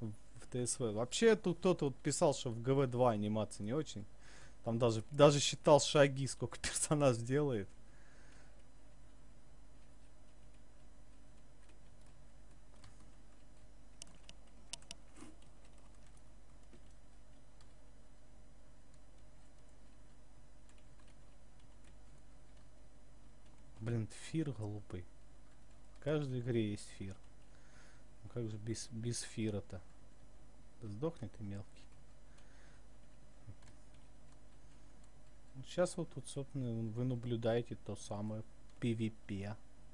ТСВ. Вообще тут кто-то вот писал, что в ГВ-2 анимация не очень. Там даже считал шаги, сколько персонаж делает. Блин, фир глупый. В каждой игре есть фир. Ну как же без фира-то? Сдохнет и мелкий. Сейчас вот тут, собственно, вы наблюдаете то самое PvP.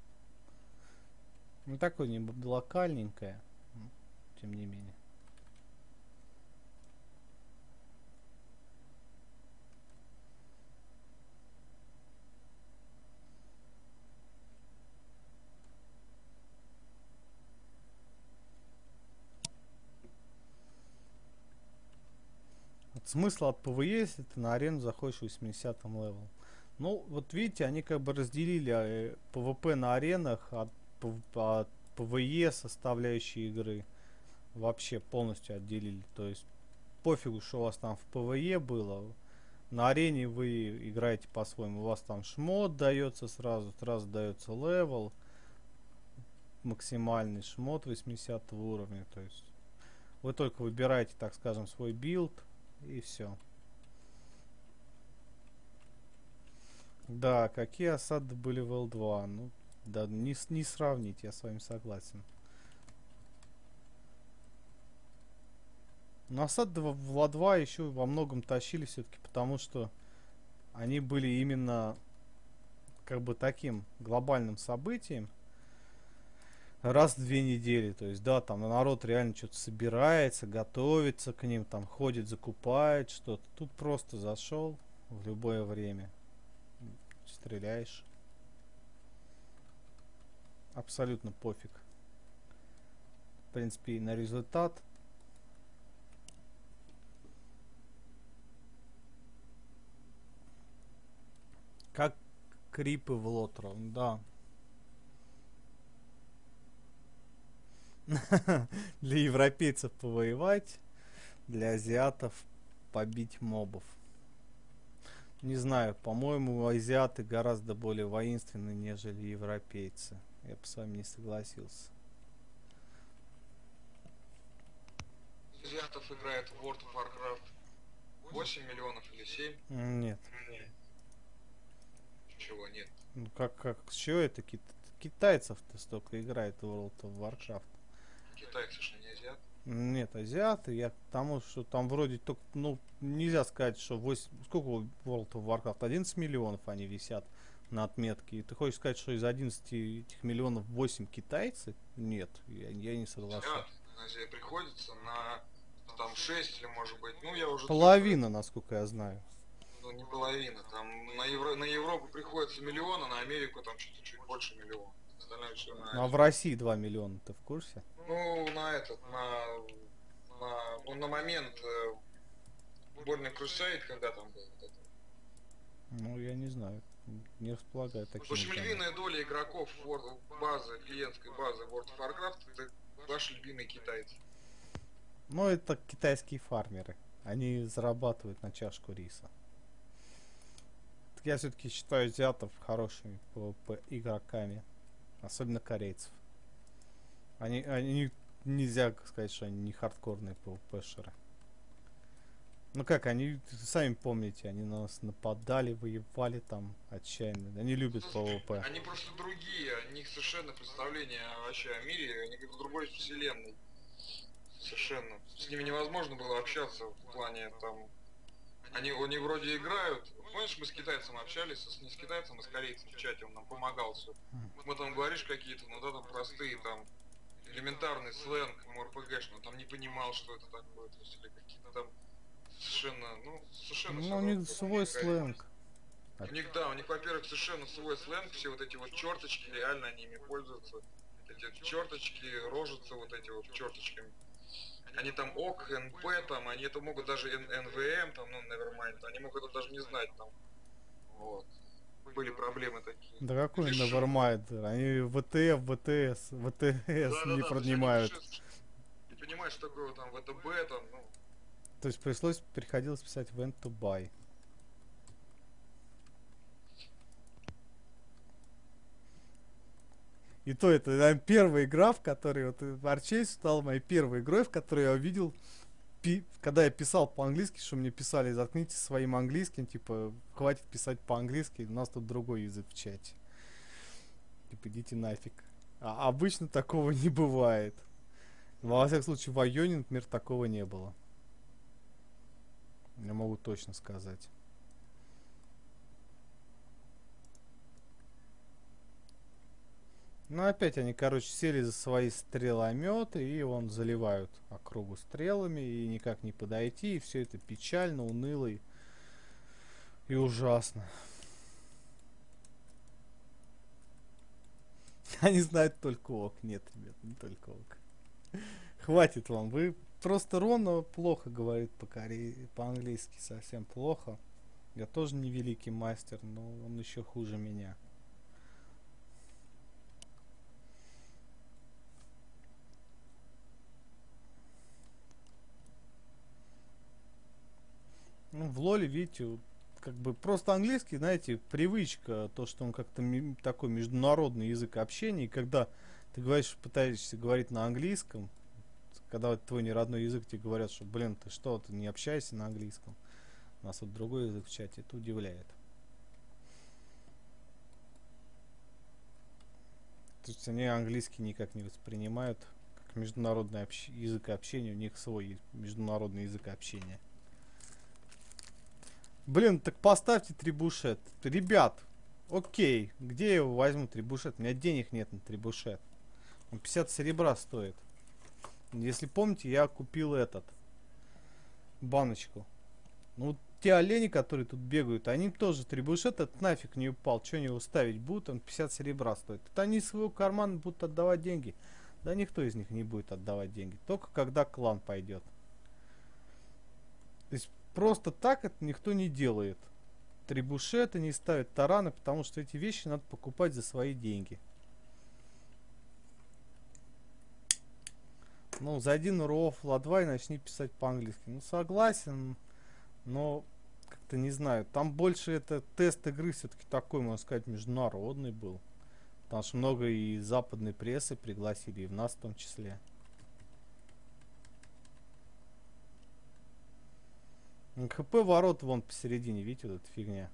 Ну такое не локальненькое, но тем не менее. Вот смысл от ПВЕ, если ты на арену заходишь 80-м левел. Ну, вот видите, они как бы разделили ПВП на аренах от ПВЕ составляющей игры. Вообще полностью отделили. То есть пофигу, что у вас там в ПВЕ было. На арене вы играете по-своему. У вас там шмот дается сразу дается левел. Максимальный шмот 80 уровня. То есть вы только выбираете, так скажем, свой билд. И все. Да, какие осады были в L2? Ну, да, не сравнить, я с вами согласен. Но осады в Ла-2 еще во многом тащили все-таки, потому что они были именно как бы таким глобальным событием раз в 2 недели. То есть, да, там народ реально что-то собирается, готовится к ним, там ходит, закупает что-то. Тут просто зашел в любое время. Стреляешь. Абсолютно пофиг. В принципе, и на результат. Как крипы в Лотро, да. Для европейцев повоевать, для азиатов побить мобов. Не знаю, по-моему, азиаты гораздо более воинственны, нежели европейцы. Я бы с вами не согласился. Азиатов играет в World of Warcraft 8 миллионов или 7? Нет. Чего нет? Ну как, что это? Китайцев-то столько играет в World of Warcraft. Китайцы же не азиаты? Нет, азиаты, я к тому, что там вроде только, ну, нельзя сказать, что 8, сколько у World of Warcraft, 11 миллионов они висят на отметке. И ты хочешь сказать, что из 11 этих миллионов 8 китайцы? Нет, я не соглашусь. Азия приходится на там 6 или может быть, ну я уже... Половина, насколько я знаю. Ну не половина, там на Европу приходится миллион, а на Америку там что-то чуть больше миллиона. Остальное все на... А в России 2 миллиона, ты в курсе? Ну, на момент Burning Crusade, когда там был вот это. Ну, я не знаю. Не располагаю такими. В общем, львиная доля игроков базы, клиентской базы World of Warcraft, это ваши любимые китайцы. Ну, это китайские фармеры. Они зарабатывают на чашку риса. Я все-таки считаю азиатов хорошими PvP игроками. Особенно корейцев. Они нельзя сказать, что они не хардкорные PvP-шеры. Ну как, они, сами помните, они на нас нападали, воевали там отчаянно. Они любят PvP. Они просто другие, у них совершенно представление вообще о мире, они как в другой вселенной. Совершенно. С ними невозможно было общаться в плане там... Они вроде играют. Помнишь, мы с китайцем общались, не с китайцем, а с корейцем в чате, он нам помогал все. Мы там говоришь какие-то, ну да, там простые, там, элементарный сленг, РПГшный, он там не понимал, что это такое, то есть, или какие-то там совершенно... Ну, у них свой сленг. У них, да, у них, во-первых, совершенно свой сленг, все вот эти вот черточки, реально они ими пользуются. Эти черточки, рожицы вот эти вот черточками. Они там ОК, НП, там, они это могут даже НВМ, там, ну, nevermind, они могут это даже не знать, там. Вот. Были проблемы такие. Да какой nevermind? Они ВТФ, ВТС не принимают. понимать, что такое там ВТБ, там, ну, То есть приходилось писать when to buy. И то это, наверное, первая игра, в которой вот Арчейс стала моей первой игрой, в которой я увидел, когда я писал по-английски, что мне писали: заткнитесь своим английским, типа, хватит писать по-английски, у нас тут другой язык в чате. Типа, идите нафиг. А обычно такого не бывает. Во всяком случае, в Айоне, например, такого не было. Я могу точно сказать. Ну, опять они, короче, сели за свои стрелометы и вон заливают округу стрелами, и никак не подойти, и все это печально, уныло и ужасно. Они знают только ок. Нет, ребят, не только ок. Хватит вам. Вы просто Рона плохо говорит по-английски, совсем плохо. Я тоже не великий мастер, но он еще хуже меня. Ну, в Лоле, видите, как бы просто английский, знаете, привычка, то, что он как-то такой международный язык общения, и когда ты говоришь, пытаешься говорить на английском, когда это твой неродной язык, тебе говорят, что, блин, ты что, ты не общаешься на английском, у нас вот другой язык в чате, это удивляет. То есть они английский никак не воспринимают как международный язык общения, у них свой международный язык общения. Блин, так поставьте трибушет. Ребят, окей, где я его возьму, трибушет? У меня денег нет на трибушет. Он 50 серебра стоит. Если помните, я купил баночку. Ну, вот те олени, которые тут бегают, они тоже трибушет, этот нафиг не упал. Что они его ставить будут? Он 50 серебра стоит. Это они из своего кармана будут отдавать деньги. Да никто из них не будет отдавать деньги. Только когда клан пойдет. То есть просто так это никто не делает. Трибушеты не ставят тараны, потому что эти вещи надо покупать за свои деньги. Ну, зайди на Рофла 2 и начни писать по-английски. Ну, согласен, но как-то не знаю. Там больше это тест игры все-таки такой, можно сказать, международный был. Потому что много и западной прессы пригласили, и в нас в том числе. ХП ворот вон посередине, видите, вот эта фигня.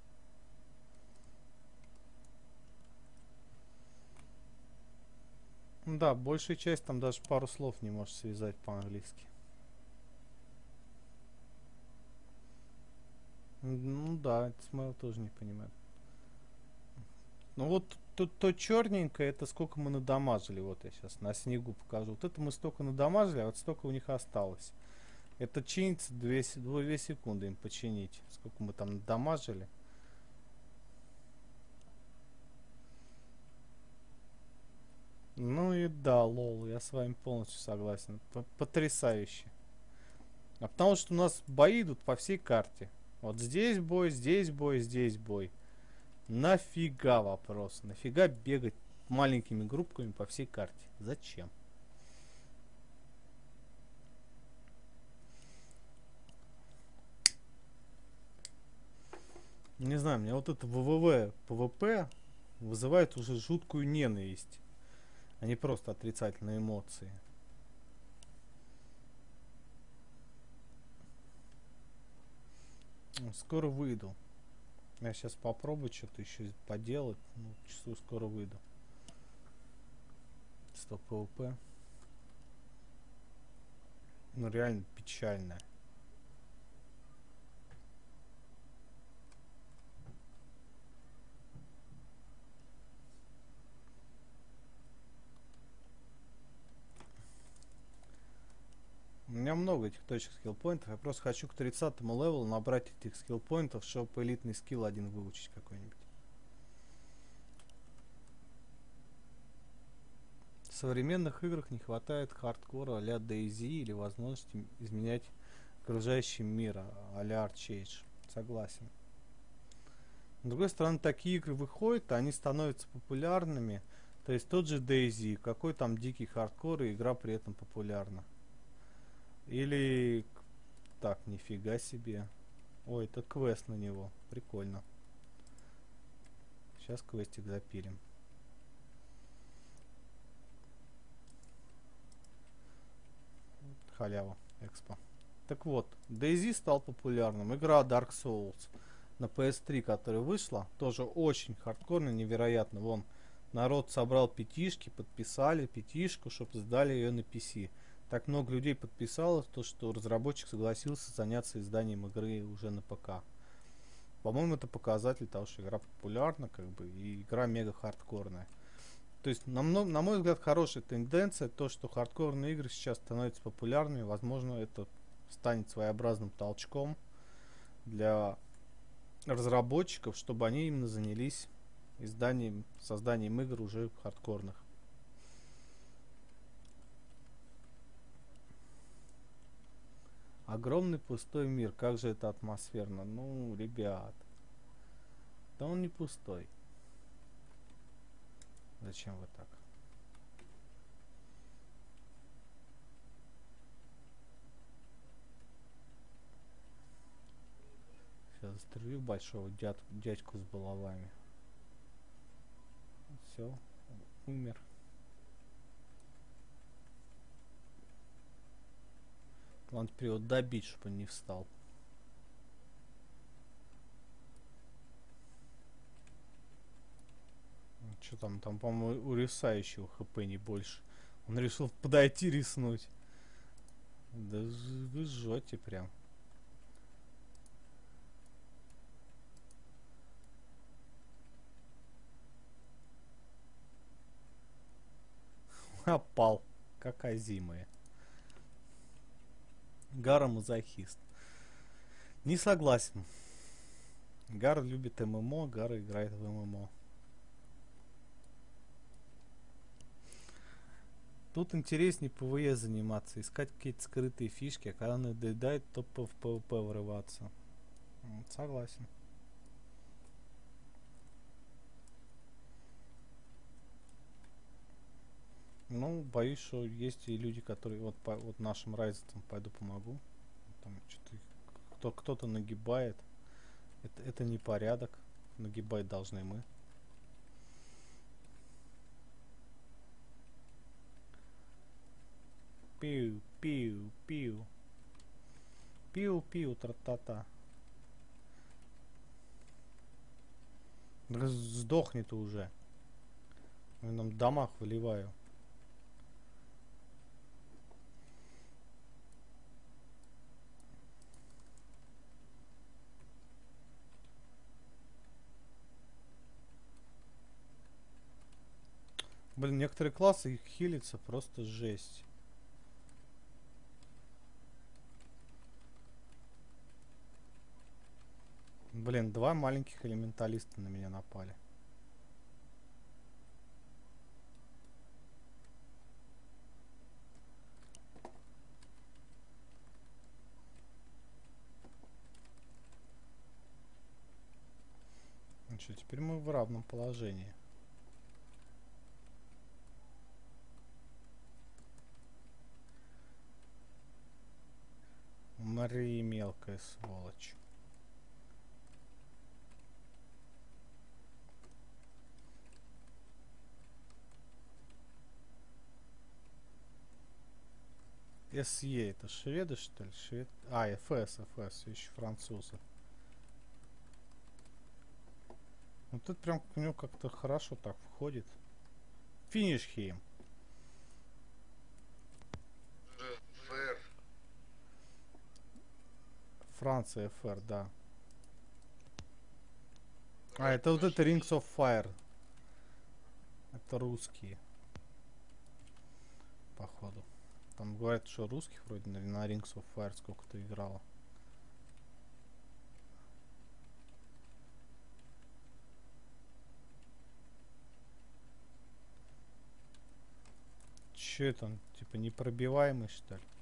Да, большая часть там даже пару слов не можешь связать по-английски. Ну да, это Смайл тоже не понимает. Ну вот то черненькое, это сколько мы надамажили. Вот я сейчас на снегу покажу. Вот это мы столько надамажили, а вот столько у них осталось. Это чинится 2 секунды им починить. Сколько мы там надамажили. Ну и да, лол, я с вами полностью согласен. Потрясающе. А потому что у нас бои идут по всей карте. Вот здесь бой, здесь бой, здесь бой. Нафига вопрос? Нафига бегать маленькими группками по всей карте? Зачем? Не знаю, мне вот это ПВП вызывает уже жуткую ненависть, а не просто отрицательные эмоции. Скоро выйду. Я сейчас попробую что-то еще поделать. Ну, часу скоро выйду. Стоп, ПВП. Ну, реально печально. У меня много этих точек скиллпоинтов. Я просто хочу к 30-му левелу набрать этих скиллпоинтов, чтобы элитный скилл один выучить какой-нибудь. В современных играх не хватает хардкора а-ля DayZ или возможности изменять окружающий мир а-ля Archage. Согласен. С другой стороны, такие игры выходят, они становятся популярными. То есть тот же DayZ, какой там дикий хардкор, и игра при этом популярна. Или... Так, нифига себе. Ой, это квест на него. Прикольно. Сейчас квестик запилим. Халява. Экспо. Так вот, DayZ стал популярным. Игра Dark Souls на PS3, которая вышла, тоже очень хардкорно, невероятно. Вон, народ собрал пятишки, подписали пятишку, чтобы сдали ее на PC. Так много людей подписалось, то что разработчик согласился заняться изданием игры уже на ПК. По-моему, это показатель того, что игра популярна, как бы, и игра мега хардкорная. То есть, на мой взгляд, хорошая тенденция, то, что хардкорные игры сейчас становятся популярными. Возможно, это станет своеобразным толчком для разработчиков, чтобы они именно занялись созданием игр уже хардкорных. Огромный пустой мир, как же это атмосферно. Ну, ребят, да он не пустой. Зачем вы так? Сейчас застрелю большого дядьку с булавами. Все, умер. Надо теперь его добить, чтобы он не встал. Что там? Там, по-моему, у рисающего хп не больше. Он решил подойти риснуть. Да вы жжете прям. Опал. Как озимые. Гара мазохист. Не согласен. Гар любит ММО, Гара играет в ММО. Тут интереснее ПВЕ заниматься, искать какие-то скрытые фишки, а когда надоедает, то в ПВП врываться. Согласен. Ну, боюсь, что есть и люди, которые вот нашим райзам пойду помогу. Там что-то кто-то нагибает. Это не порядок. Нагибать должны мы. Пиу, пиу, пиу. Пиу, пиу, тра-та-та. Сдохни ты уже. Я нам дамаг выливаю. Блин, некоторые классы их хилятся просто жесть. Блин, два маленьких элементалиста на меня напали. Ну что, теперь мы в равном положении. Мари, мелкая сволочь. СЕ это шведы, что ли? ФС, еще французы. Вот тут прям у него как-то хорошо так входит. Финиш хим. ФР. Франция, ФР, да. Это вот это Rings of Fire. Это русские. Походу. Там говорят, что русских вроде на Rings of Fire сколько-то играло. Че это он? Типа непробиваемый, что ли?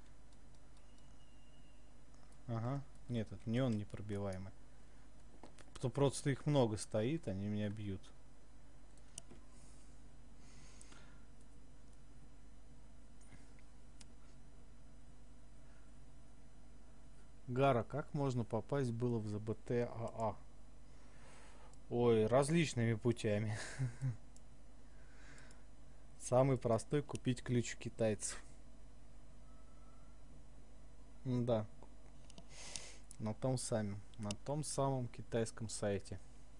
Ага. Нет, это не он непробиваемый. То просто их много стоит, они меня бьют. Гара, как можно попасть было в ЗБТ АА? Ой, различными путями. Самый простой — купить ключ у китайцев. Да, на том самом китайском сайте.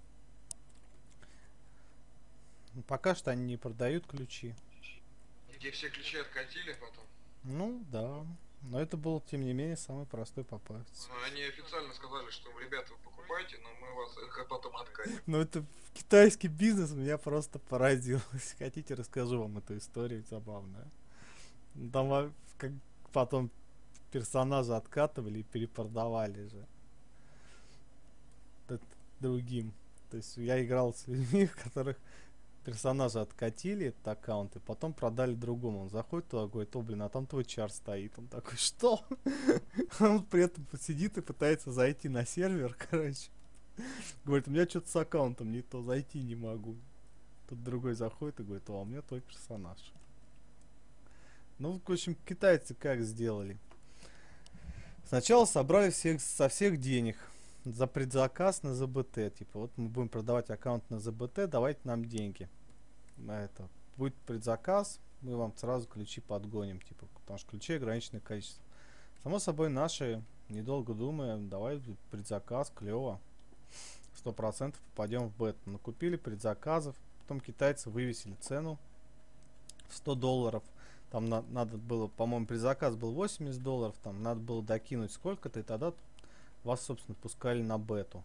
Пока что они не продают ключи. Где все ключи откатили потом. Ну да. Но это был, тем не менее, самый простой попасть. Они официально сказали, что ребята, вы покупайте, но мы вас их потом откатим. Ну это китайский бизнес меня просто поразил. Если хотите, расскажу вам эту историю забавную. Там как потом персонажа откатывали и перепродавали же другим. То есть я играл с людьми, в которых персонажа откатили этот аккаунт и потом продали другому. Он заходит туда, говорит: о, блин, а там твой чар стоит. Он такой: что? Он при этом сидит и пытается зайти на сервер, короче. Говорит: у меня что-то с аккаунтом не то, зайти не могу. Тут другой заходит и говорит: о, у меня твой персонаж. Ну, в общем, китайцы как сделали? Сначала собрали всех со всех денег за предзаказ на ЗБТ. Типа, вот мы будем продавать аккаунт на ЗБТ, давайте нам деньги. На это будет предзаказ, мы вам сразу ключи подгоним, типа, потому что ключей ограниченное количество. Само собой, наши, недолго думая, давай предзаказ, клево. 100% попадем в бету. Накупили предзаказов, потом китайцы вывесили цену в $100. Там надо было, по-моему, предзаказ был $80, там надо было докинуть сколько-то, и тогда вас, собственно, пускали на бету.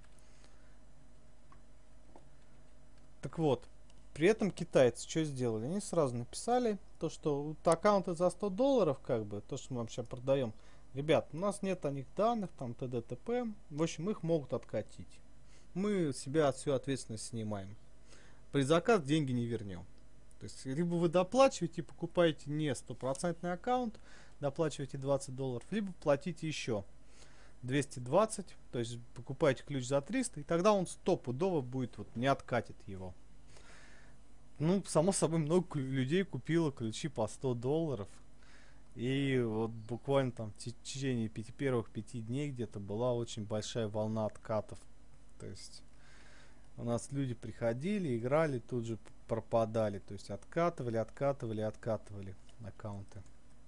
Так вот, при этом китайцы что сделали? Они сразу написали, то, что вот аккаунты за $100, как бы, то, что мы вам сейчас продаем, ребят, у нас нет о них данных, там, т.д. т.п. В общем, их могут откатить. Мы себя всю ответственность снимаем. При заказ деньги не вернем. То есть, либо вы доплачиваете и покупаете не 100% аккаунт, доплачиваете $20, либо платите еще 220, то есть покупаете ключ за 300, и тогда он стопудово будет, вот, не откатит его. Ну, само собой, много людей купило ключи по $100. И вот буквально там в течение первых 5 дней где-то была очень большая волна откатов. То есть у нас люди приходили, играли, тут же пропадали. То есть откатывали аккаунты.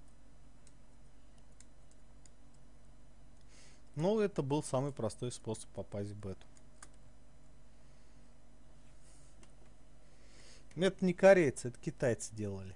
Но это был самый простой способ попасть в бету. Это не корейцы, это китайцы делали.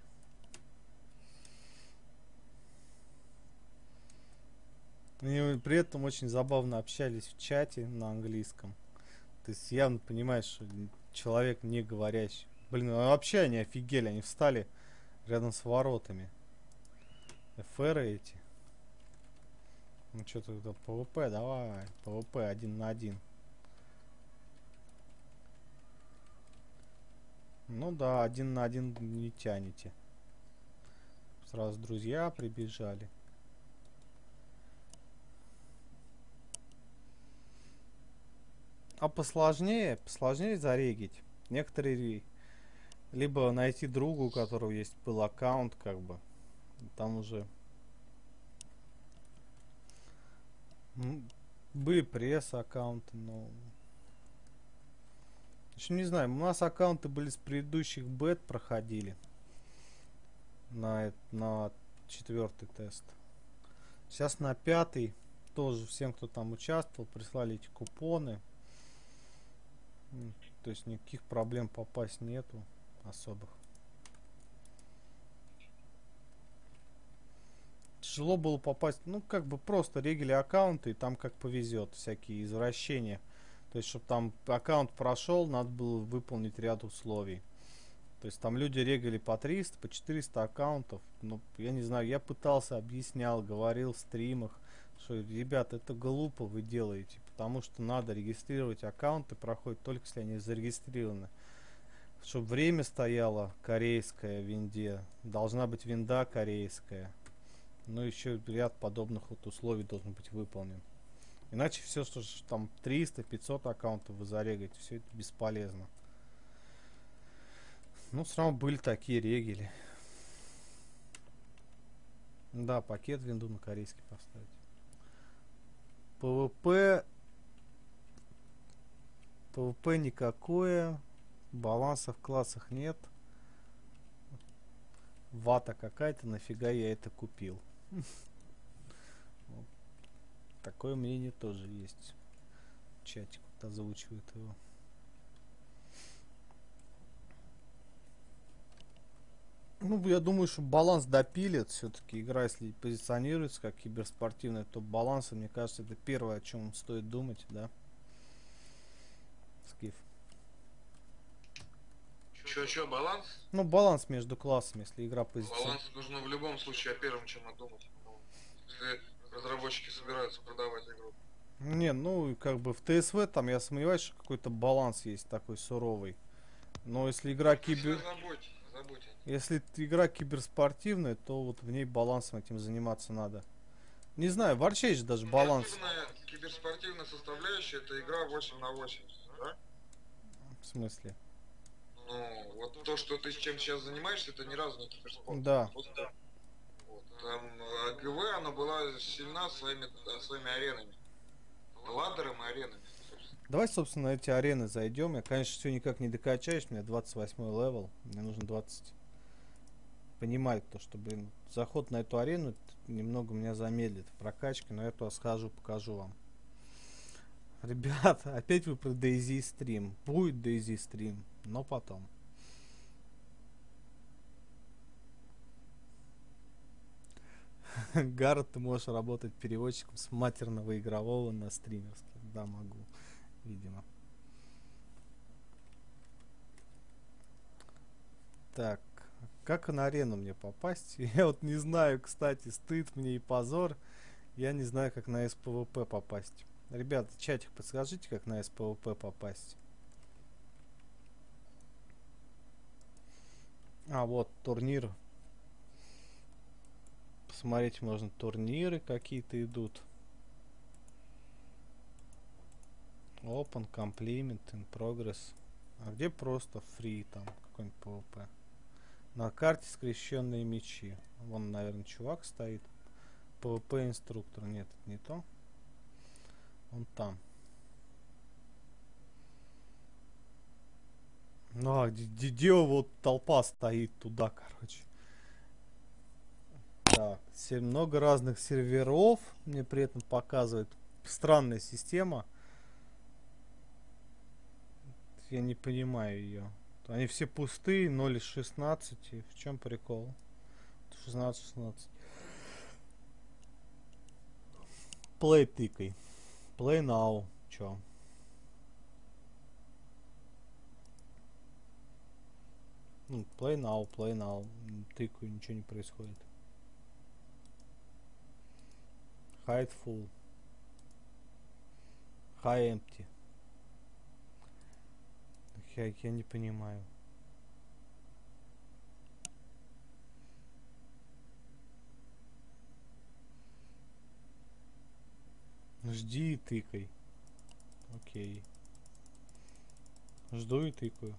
И при этом очень забавно общались в чате на английском. То есть явно понимаешь, что человек не говорящий. Блин, а вообще они офигели, они встали рядом с воротами. ФРы эти. Ну что тогда, ПВП, давай, ПВП 1 на 1. Ну да, 1 на 1 не тянете. Сразу друзья прибежали. А посложнее зарегить. Некоторые либо найти другу, у которого есть был аккаунт, как бы. Там уже были пресс-аккаунты, но... В общем, не знаю, у нас аккаунты были с предыдущих бет, проходили на 4-й тест. Сейчас на 5-й тоже всем, кто там участвовал, прислали эти купоны. То есть никаких проблем попасть нету особых. Тяжело было попасть, ну как бы просто регили аккаунты, и там как повезет, всякие извращения. То есть, чтобы там аккаунт прошел, надо было выполнить ряд условий. То есть там люди регали по 300, по 400 аккаунтов. Ну, я не знаю, я пытался, объяснял, говорил в стримах, что, ребята, это глупо вы делаете, потому что надо регистрировать аккаунты, проходят только если они зарегистрированы. Чтобы время стояло корейское в винде, должна быть винда корейская. Ну, еще ряд подобных вот условий должен быть выполнен. Иначе все, что там 300-500 аккаунтов вы зарегаете, все это бесполезно. Ну, все равно были такие регели. Да, пакет винду на корейский поставить. ПВП. ПВП никакое. Баланса в классах нет. Вата какая-то, нафига я это купил. Вот. Такое мнение тоже есть. Чатик вот озвучивает его. Ну, я думаю, что баланс допилит. Все-таки игра, если позиционируется как киберспортивная, то баланс, мне кажется, это первое, о чем стоит думать, да? Скиф. Чё, баланс? Ну, баланс между классами, если игра позиционируется. Баланс нужно в любом случае о первом, чем думать. Если разработчики собираются продавать игру. Не, ну, как бы в ТСВ там, я сомневаюсь, что какой-то баланс есть такой суровый. Но если игра кибер... Забудь. Если игра киберспортивная, то вот в ней балансом этим заниматься надо. Не знаю, в Арче же даже баланс. Киберспортивная составляющая — это игра 8 на 80, да? В смысле? Ну, вот то, что ты чем сейчас занимаешься, это ни разу не киберспорт. Да. Вот, да. Вот. Там ГВ, она была сильна своими аренами. Ладером и аренами, собственно. Давай, собственно, на эти арены зайдем. Я, конечно, все никак не докачаюсь. У меня 28 левел. Мне нужно 20. Понимать то, что, блин, заход на эту арену немного меня замедлит в прокачке. Но я туда схожу, покажу вам. Ребята, опять вы про DayZ стрим. Будет DayZ стрим, но потом. Гаррет, ты можешь работать переводчиком с матерного игрового на стримерский. Да, могу, видимо. Так, как на арену мне попасть? Я вот не знаю, кстати, стыд мне и позор. Я не знаю, как на СПВП попасть. Ребята, чатик, подскажите, как на СПВП попасть. А, вот, турнир. Посмотреть можно, турниры какие-то идут. Open, Compliment, in Progress. А где просто free там, какой-нибудь PvP? На карте скрещенные мечи. Вон, наверное, чувак стоит. PvP инструктор. Нет, это не то. Он там. Ну, а где вот толпа стоит туда, короче. Так, много разных серверов. Мне при этом показывает странная система. Я не понимаю ее. Они все пустые, 0 из 16. В чем прикол? 16. Play тыкай. Play now. Чё? Ну, play now. Тыкаю, ничего не происходит. Hide full. High empty. Я не понимаю. Жди и тыкай. Окей. Жду и тыкаю.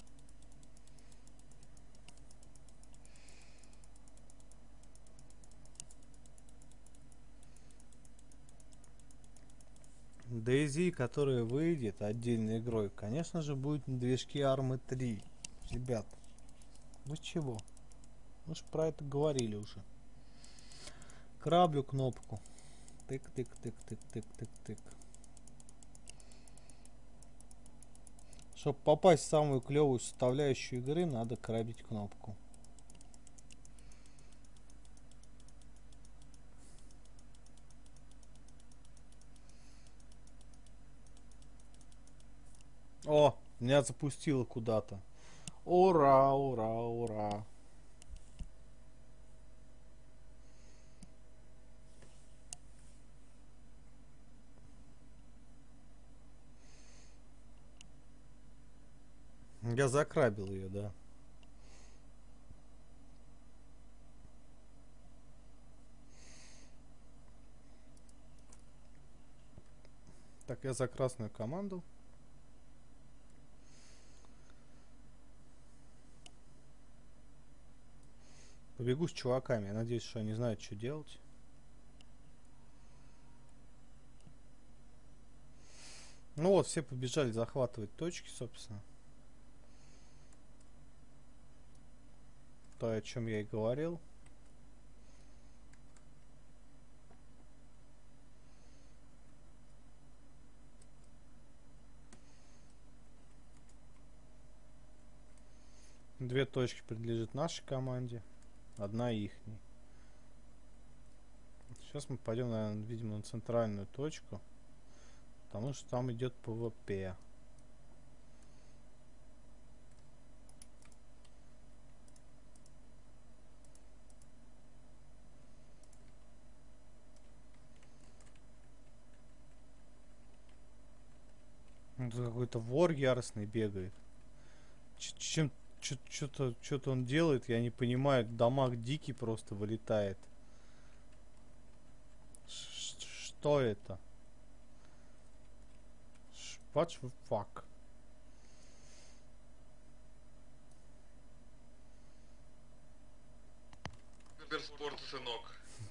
DayZ, которая выйдет отдельной игрой, конечно же, будет на движке Arma 3. Ребят, вы чего? Мы же про это говорили уже. Краблю кнопку. Тык. Чтобы попасть в самую клевую составляющую игры, надо крабить кнопку. О, меня запустило куда-то. Ура. Я закрабил ее, да. Так, я за красную команду. Побегу с чуваками. Я надеюсь, что они знают, что делать. Ну вот, все побежали захватывать точки, собственно. То, о чем я и говорил. Две точки принадлежат нашей команде, одна ихней. Сейчас мы пойдем, наверное, видимо, на центральную точку, потому что там идет ПВП. Тут какой-то вор яростный бегает. Чем что-то он делает, я не понимаю. Дамаг дикий просто вылетает. Что это? What the fuck? Киберспорт, сынок.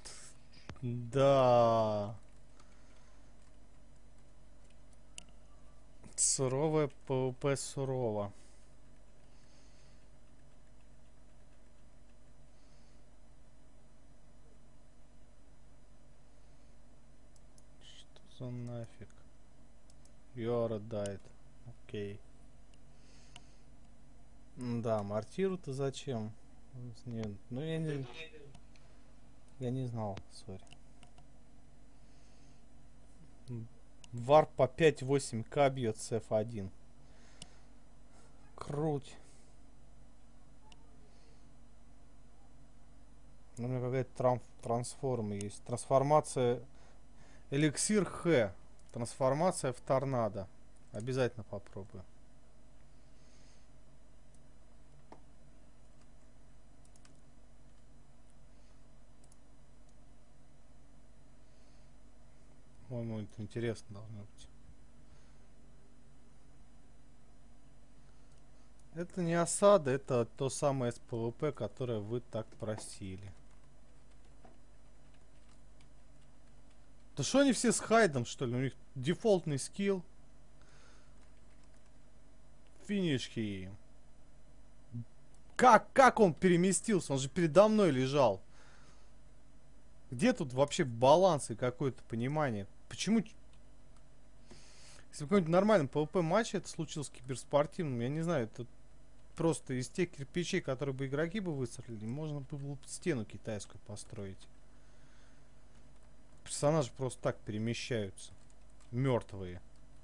Да. Суровое ПВП сурово. Что за нафиг? Йора дает. Окей. Да, мортиру-то зачем? Нет, ну я не знал, сори. Вар по 5-8К бьет с F1. Круть. У меня какая-то трансформа есть. Трансформация эликсир Х. Трансформация в торнадо. Обязательно попробую. По-моему, это интересно должно быть. Это не осада, это то самое СПВП, которое вы так просили. Да что они все с хайдом, что ли? У них дефолтный скилл. Финишки. Как он переместился? Он же передо мной лежал. Где тут вообще баланс и какое-то понимание? Почему... Если в каком-нибудь нормальном PvP матче это случилось киберспортивным, я не знаю, это просто из тех кирпичей, которые бы игроки бы выстрелили, можно было бы стену китайскую построить. Персонажи просто так перемещаются. Мертвые.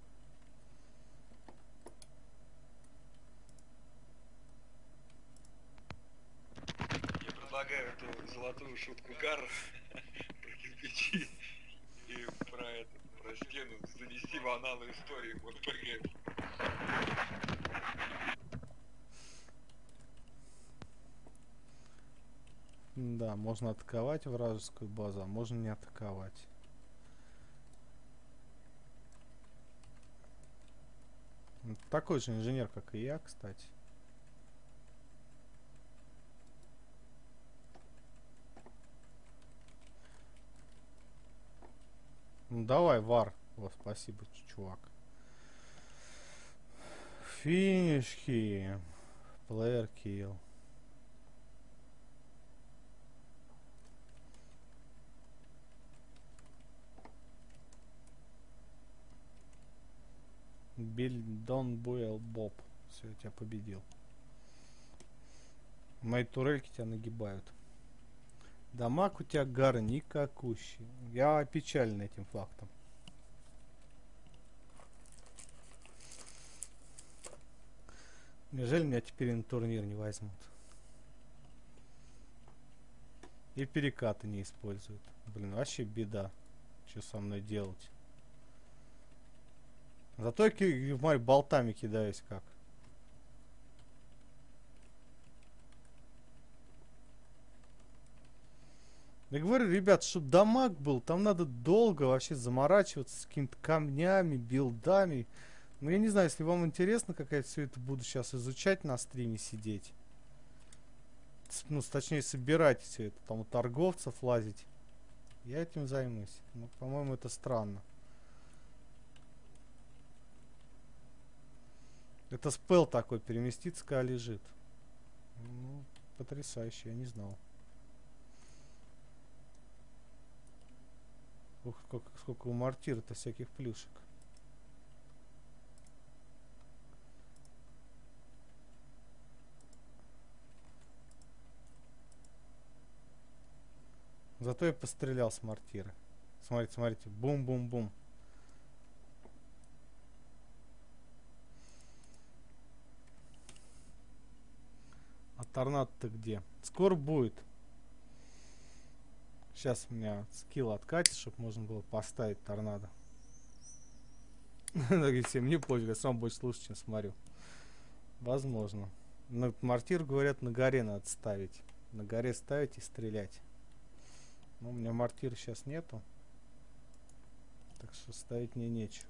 Я предлагаю эту золотую шутку Гар про кирпичи и про стену занести в аналы истории МОД-ПГ. Да, можно атаковать вражескую базу, а можно не атаковать. Такой же инженер, как и я, кстати. Ну давай, вар. Вот, спасибо, чувак. Финишки. Player kill. Дон Буэлл Боб. Все, я тебя победил. Мои турельки тебя нагибают. Дамаг у тебя Гар никакущий. Я опечален этим фактом. Неужели меня теперь на турнир не возьмут? И перекаты не используют. Блин, вообще беда. Что со мной делать? Зато я, смотри, болтами кидаюсь как. Я говорю, ребят, чтобы дамаг был, там надо долго вообще заморачиваться с какими-то камнями, билдами. Ну, я не знаю, если вам интересно, как я все это буду сейчас изучать на стриме, сидеть. Ну, точнее, собирать все это, там у торговцев лазить. Я этим займусь. Ну, по-моему, это странно. Это спел такой, переместиться, когда лежит. Ну, потрясающе, я не знал. Ух, сколько у мортира-то всяких плюшек. Зато я пострелял с мортира. Смотрите, смотрите, бум-бум-бум. А торнадо-то где? Скоро будет. Сейчас у меня скилл откатит, чтобы можно было поставить торнадо. Всем не пофиг, я сам больше слушаю, чем смотрю. Возможно. Но мортир, говорят, на горе надо ставить. На горе ставить и стрелять. Но у меня мортира сейчас нету. Так что ставить мне нечего.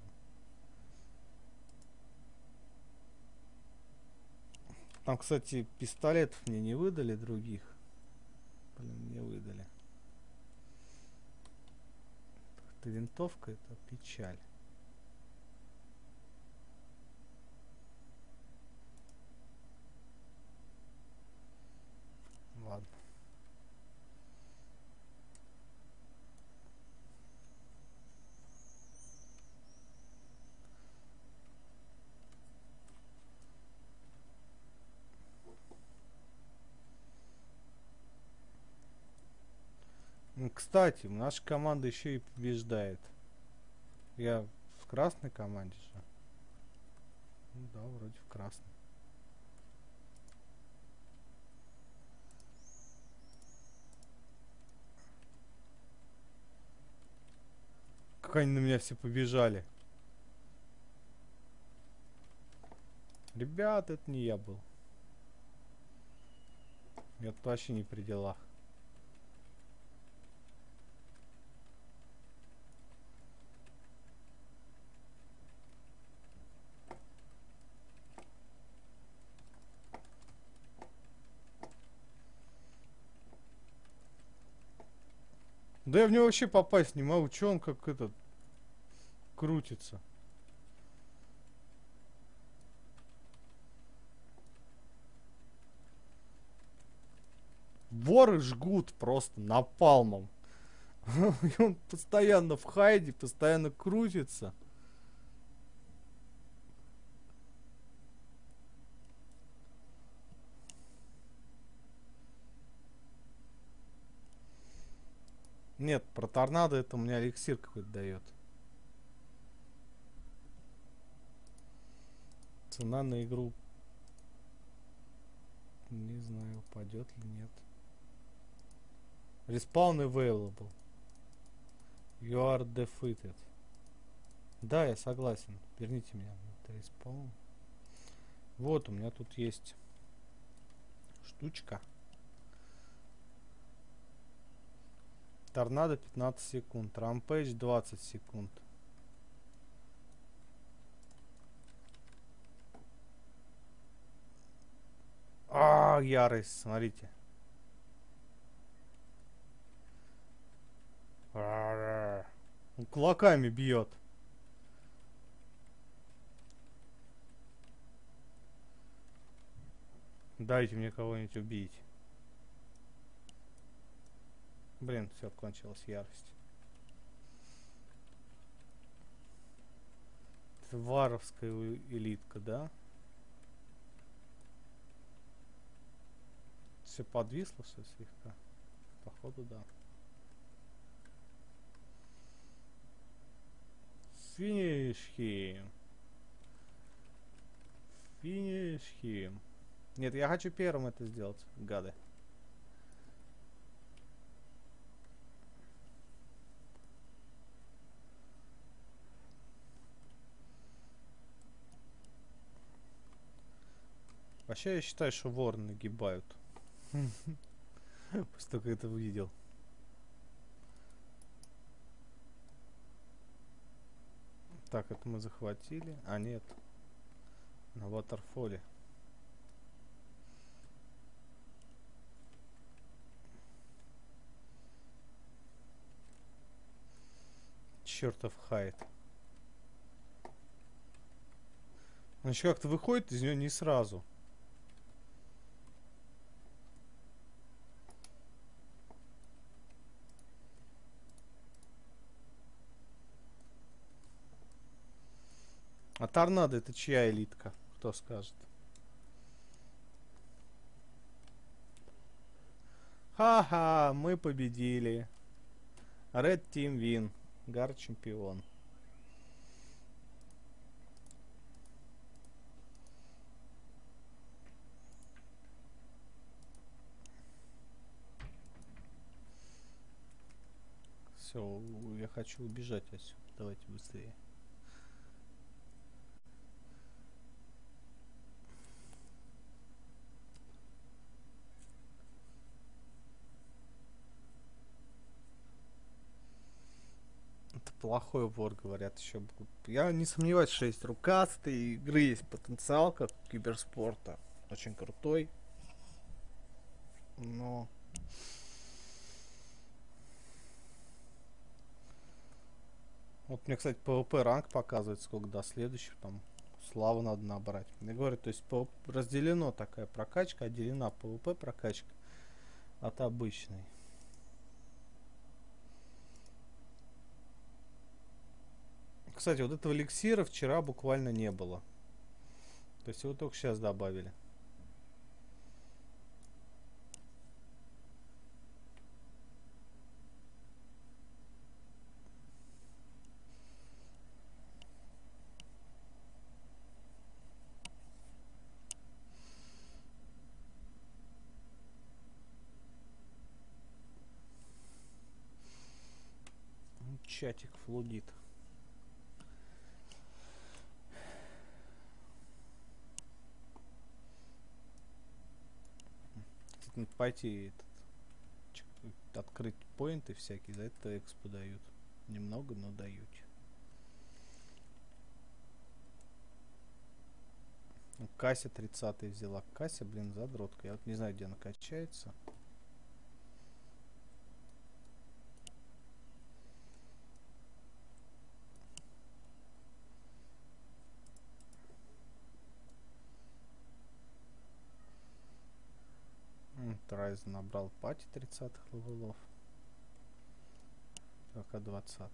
Там, кстати, пистолетов мне не выдали других. Блин, не выдали. Это винтовка, это печаль. Ладно. Кстати, наша команда еще и побеждает. Я в красной команде же. Ну да, вроде в красной. Как они на меня все побежали. Ребят, это не я был. Я тут вообще не при делах. Да я в него вообще попасть не могу. Че он как этот крутится? Воры жгут просто напалмом. И он постоянно в хайде, постоянно крутится. Нет, про торнадо это у меня эликсир какой-то дает. Цена на игру. Не знаю, упадет ли нет. Respawn available. You are defeated. Да, я согласен. Верните меня. Это respawn. Вот, у меня тут есть штучка. Торнадо 15 секунд. Рампейдж 20 секунд. Ярость, смотрите. Он кулаками бьет. Дайте мне кого-нибудь убить. Блин, все, кончилась ярость. Это варовская элитка, да? Все подвисло, все слегка. Походу, да. Finish him. Finish him. Нет, я хочу первым это сделать, гады. Вообще я считаю, что воры нагибают. После того, как это увидел. Так, это мы захватили. А нет. На ватерфоле. Чертов хайд. Он еще как-то выходит из нее не сразу. А торнадо это чья элитка? Кто скажет? Ха-ха, мы победили. Red Team win. Гар чемпион. Все, я хочу убежать отсюда. Давайте быстрее. Это плохой вор, говорят, еще будут. Я не сомневаюсь, что есть рукастые игры, есть потенциал, как киберспорта. Очень крутой. Но... Вот мне, кстати, PvP ранг показывает, сколько до следующего там славу надо набрать. Я говорю, то есть разделено такая прокачка, отделена PvP прокачка от обычной. Кстати, вот этого эликсира вчера буквально не было. То есть его только сейчас добавили. Чатик флудит. Надо пойти открыть поинты всякие, за это экспо дают. Немного, но дают. Кася 30 взяла. Кася, блин, задротка. Я вот не знаю, где она качается. Райзен набрал пати 30-х левелов. Пока 20-й.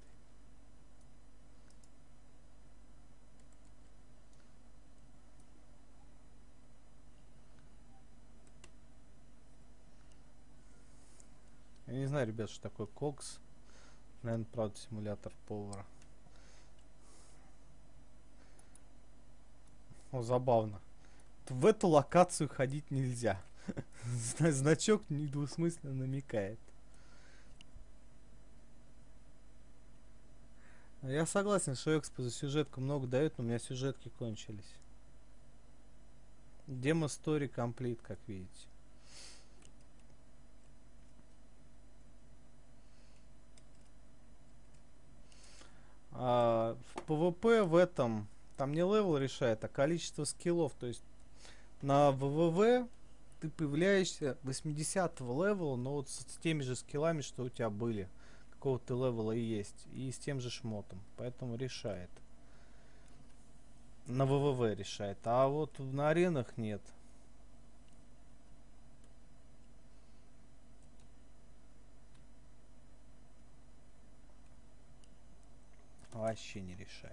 Я не знаю, ребят, что такое Кокс. Наверное, правда, симулятор повара. О, забавно. В эту локацию ходить нельзя. Значок недвусмысленно намекает. Я согласен, что экспо за сюжетку много дает, но у меня сюжетки кончились. Демо Story Complete, как видите. А в PvP в этом там не левел решает, а количество скиллов. То есть на ВВВ ты появляешься 80-го левела, но вот с теми же скиллами, что у тебя были. Какого-то левела и есть. И с тем же шмотом. Поэтому решает. На ВВВ решает. А вот на аренах нет. Вообще не решает.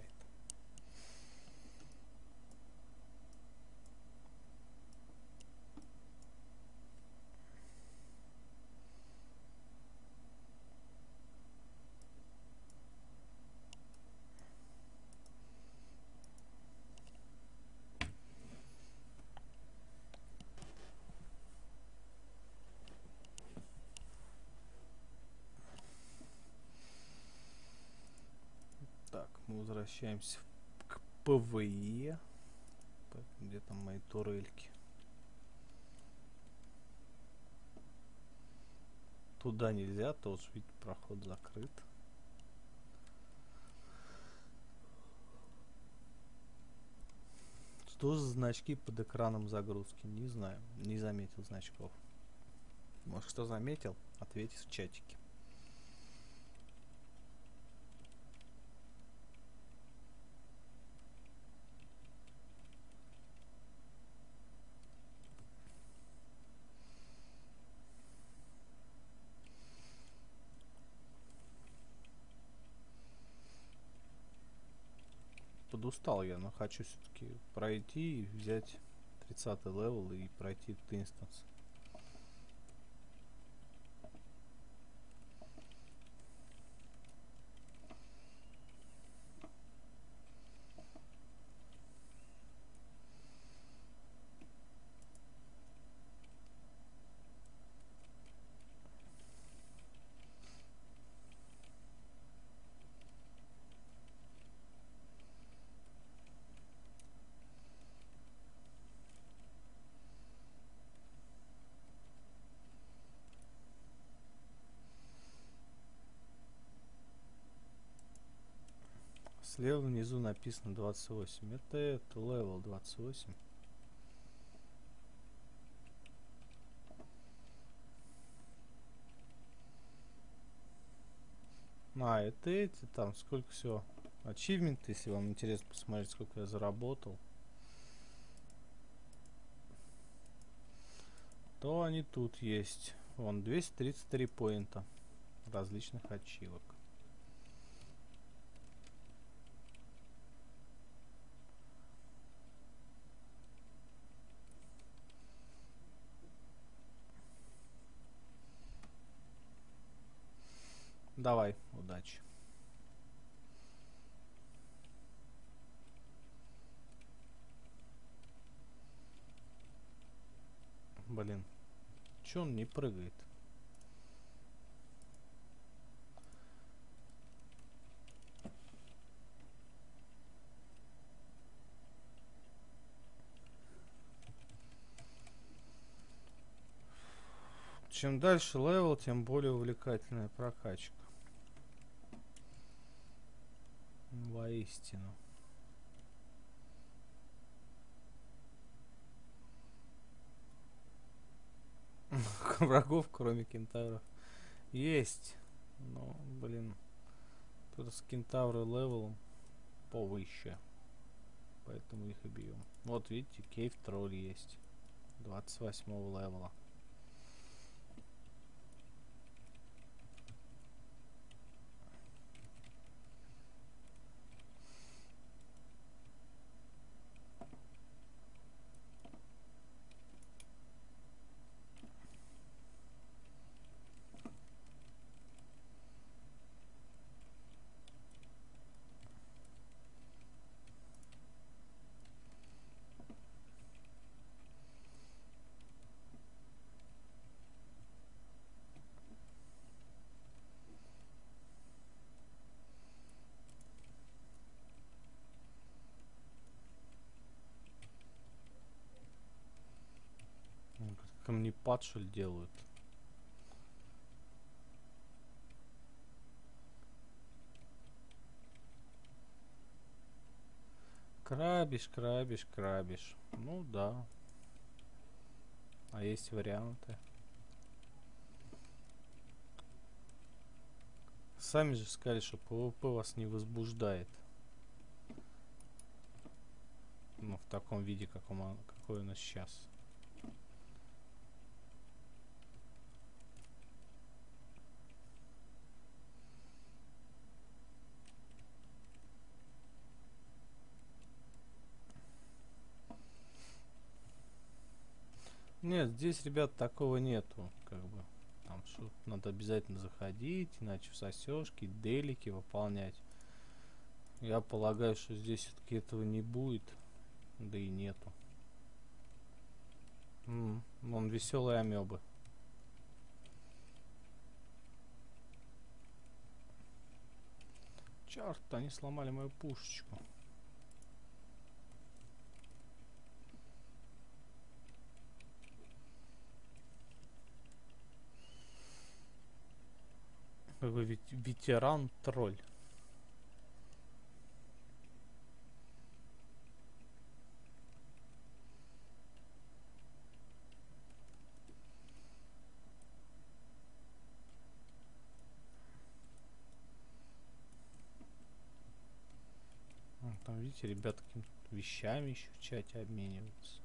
Так, мы возвращаемся к ПВЕ. Где там мои турельки? Туда нельзя, тоже, видите, проход закрыт. Что за значки под экраном загрузки? Не знаю, не заметил значков. Может, кто заметил? Ответьте в чатике. подустал я, но хочу все-таки пройти и взять 30 левел и пройти этот инстанс. Слева внизу написано 28. Это левел 28. А, это эти там, сколько всего. Achievement, если вам интересно посмотреть, сколько я заработал. То они тут есть. Вон 233 поинта различных ачивок. Давай, удачи. Блин, чё он не прыгает? Чем дальше левел, тем более увлекательная прокачка. Воистину. Врагов, кроме кентавров, есть. Но, блин, тут с кентавры левелом повыше. Поэтому их и бьем. Вот видите, кейв тролль есть. 28 левела. Камнепад, что ли, делают? Крабишь, крабишь, крабишь. Ну да. А есть варианты. Сами же сказали, что PvP вас не возбуждает. Ну, в таком виде, какой у нас сейчас. Нет, здесь, ребят, такого нету. Как бы там что надо обязательно заходить, иначе всосёшки, делики выполнять. Я полагаю, что здесь все-таки этого не будет. Да и нету. Вон веселые амебы. Черт, они сломали мою пушечку. Вы ведь ветеран-тролль. Там, видите, ребята какими-то вещами еще в чате обмениваются.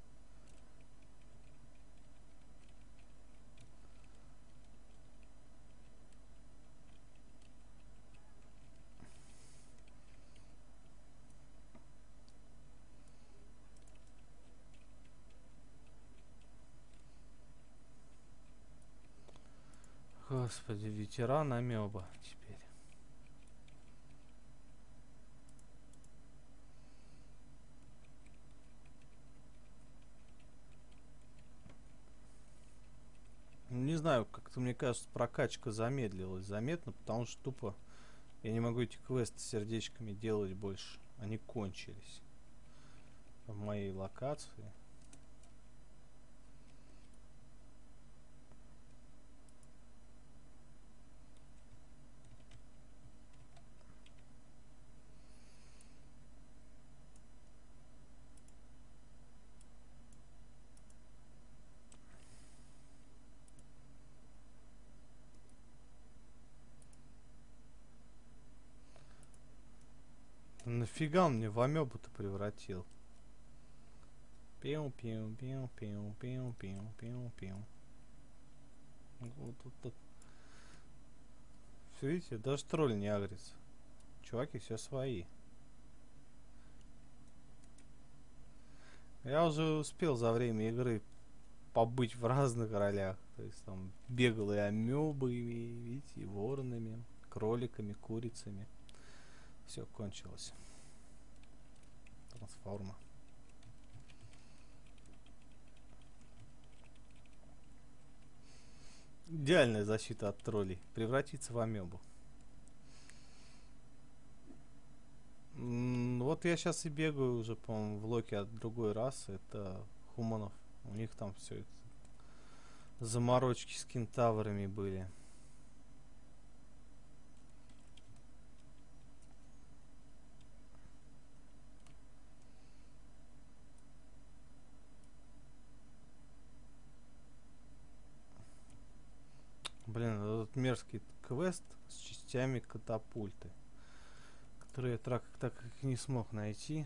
Господи, ветеран амеба теперь. Не знаю, как-то мне кажется, прокачка замедлилась заметно, потому что тупо я не могу эти квесты с сердечками делать больше. Они кончились в моей локации. Нафига он мне в амебу-то превратил? Пиу, пиу, пиу, пиу, пиу, пиу, пиу, пиу. Вот. Видите, даже тролль не агрится. Чуваки все свои. Я уже успел за время игры побыть в разных ролях. То есть там бегал и амебами, видите, и воронами, кроликами, курицами. Все кончилось. Трансформа. Идеальная защита от троллей. Превратиться в амебу. Вот я сейчас и бегаю уже, по-моему, в локе от другой расы. Это хуманов. У них там все это заморочки с кентаврами были. Блин, этот мерзкий квест с частями катапульты, который я так и не смог найти.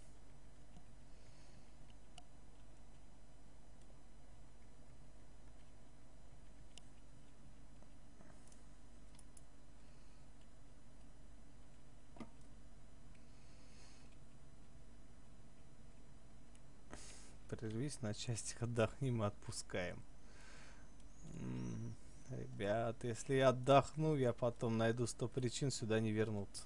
Прервись на части, отдохни, мы отпускаем. Ребят, если я отдохну, я потом найду 100 причин сюда не вернуться.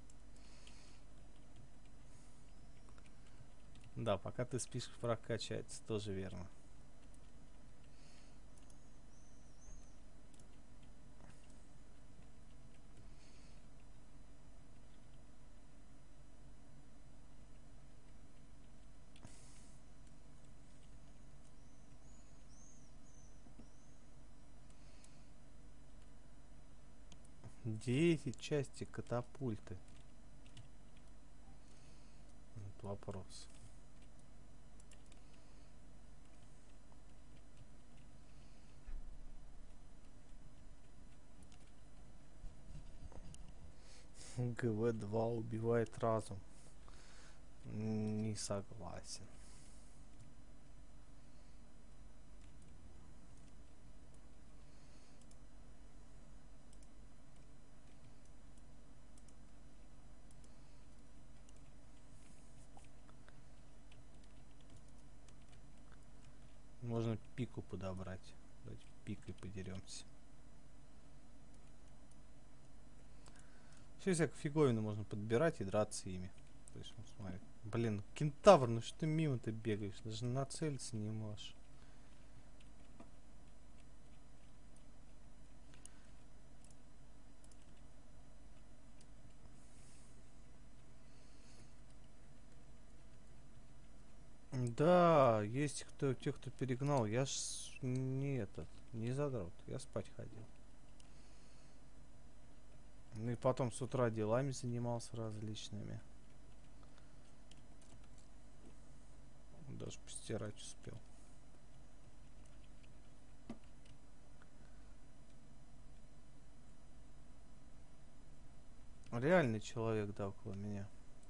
Да, пока ты спишь, прокачается, тоже верно. Где эти части катапульты? Вот вопрос. ГВ-2 убивает разум. Не согласен. Можно пику подобрать. Давайте пикой подеремся. Все всякую фиговину можно подбирать и драться ими. То есть, смотри. Блин, кентавр, ну что ты мимо-то бегаешь? Даже нацелиться не можешь. Да, есть те, кто перегнал. Я ж не задрот. Я спать ходил. Ну и потом с утра делами занимался различными. Даже постирать успел. Реальный человек, да, около меня.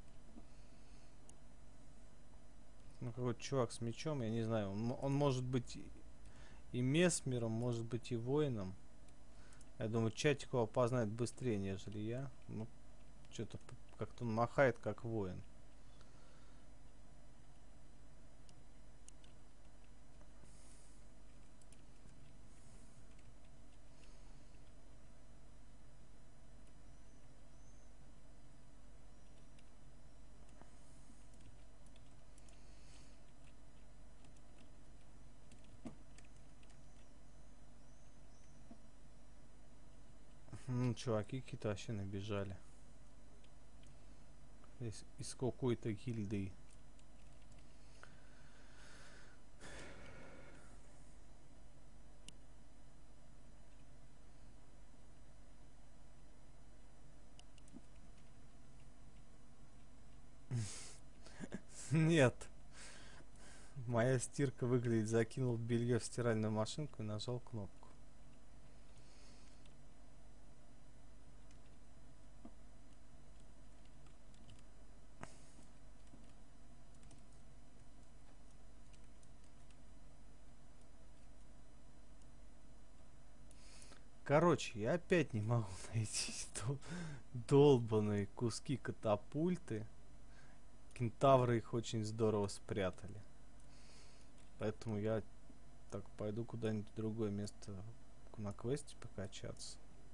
Ну, какой-то чувак с мечом, я не знаю. Он может быть и месмером, может быть и воином. Я думаю, чатик его опознает быстрее, нежели я. Ну, что-то как-то он махает, как воин. чуваки какие-то вообще набежали. Из какой-то гильдии. Нет. Моя стирка выглядит, закинул белье в стиральную машинку и нажал кнопку. Короче, я опять не могу найти долбаные куски катапульты. Кентавры их очень здорово спрятали. Поэтому я так пойду куда-нибудь в другое место на квесте покачаться.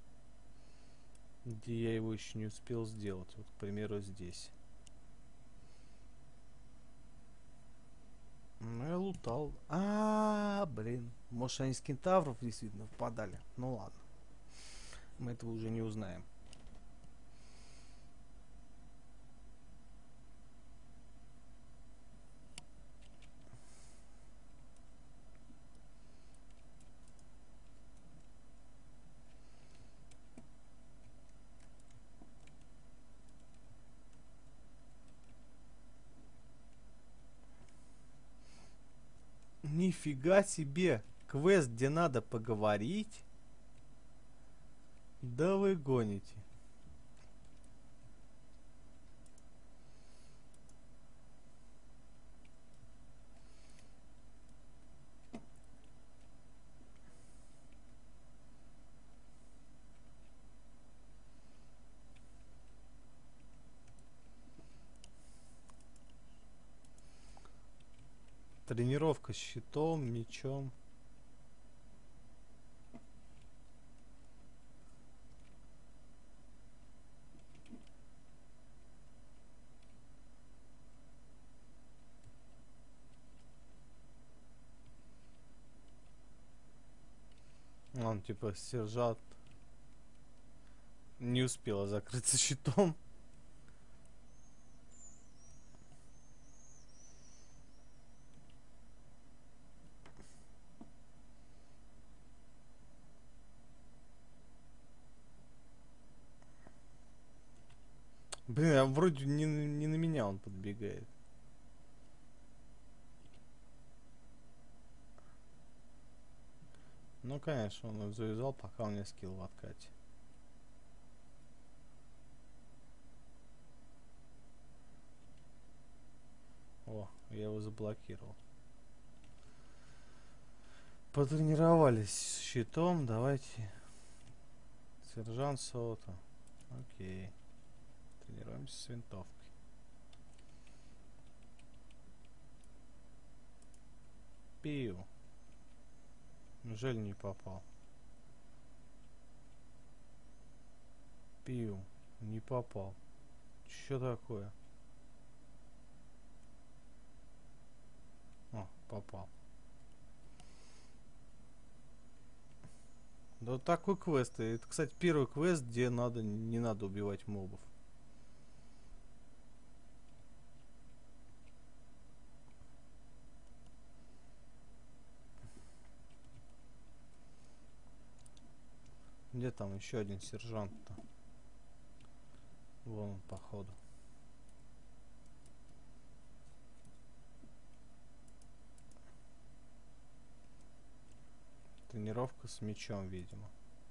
Где я его еще не успел сделать. Вот, к примеру, здесь. Ну, я лутал. Блин. Может, они с кентавров действительно впадали. Ну ладно. Мы этого уже не узнаем. Нифига себе! Квест, где надо поговорить? Да вы гоните. Тренировка с щитом, мечом. Он типа сержант не успела закрыться щитом. Блин, а вроде не на меня он подбегает. Ну, конечно, он их завязал, пока у меня скилл в откате. О, я его заблокировал. Потренировались с щитом, давайте. Сержант Сота. Окей. Тренируемся с винтовкой. Пиу. Неужели не попал? Пиу. Не попал. Что такое? О, попал. Да вот такой квест. Это, кстати, первый квест, где не надо убивать мобов. Где там еще один сержант-то? Вон он, походу. Тренировка с мечом, видимо.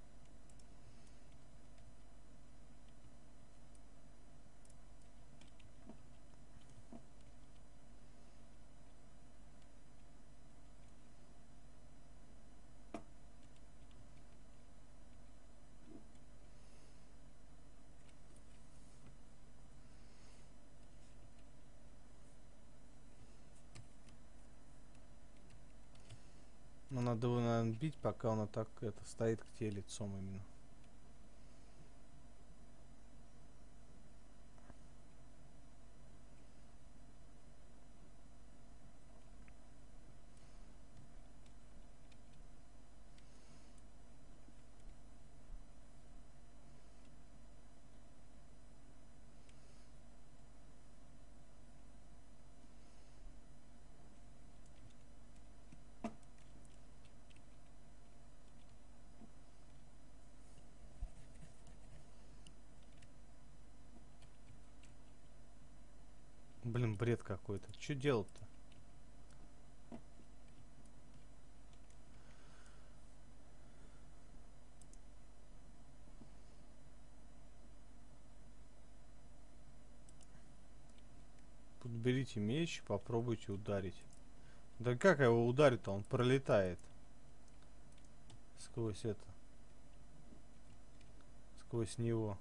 Но надо его, наверное, бить, пока он так стоит к тебе лицом именно. Блин, бред какой-то. Что делать-то? Подберите меч, попробуйте ударить. Да как я его ударю-то? Он пролетает. Сквозь это. Сквозь него.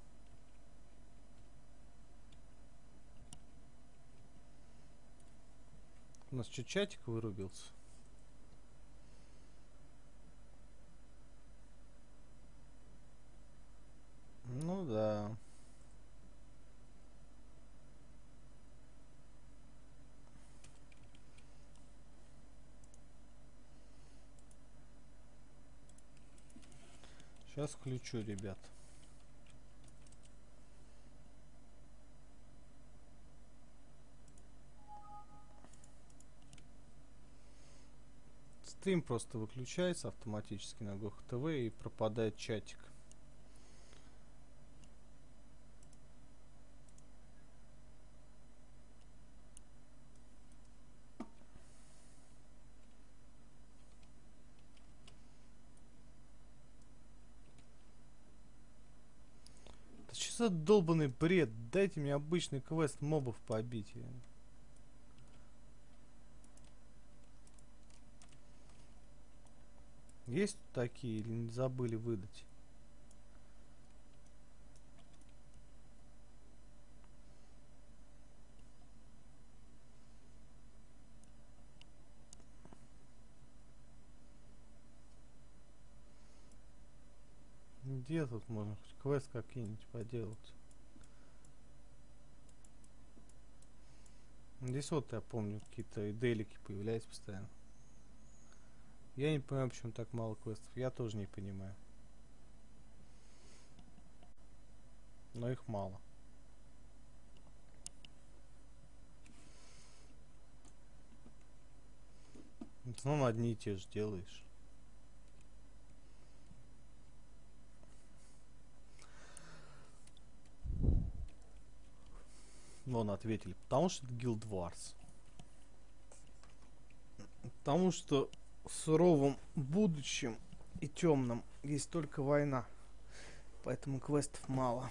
У нас что, чатик вырубился? Ну да. Сейчас включу, ребят. Стрим просто выключается автоматически на Гох ТВ и пропадает чатик. Да что за долбанный бред? Дайте мне обычный квест мобов побить. Есть такие или не забыли выдать? Где тут можно хоть квест какие-нибудь поделать? Здесь вот я помню какие-то делики появляются постоянно. Я не понимаю, почему так мало квестов. Я тоже не понимаю. Но их мало. В основном одни и те же делаешь. Вон ответили. Потому что это Guild Wars. Потому что в суровом будущем и темном есть только война. Поэтому квестов мало.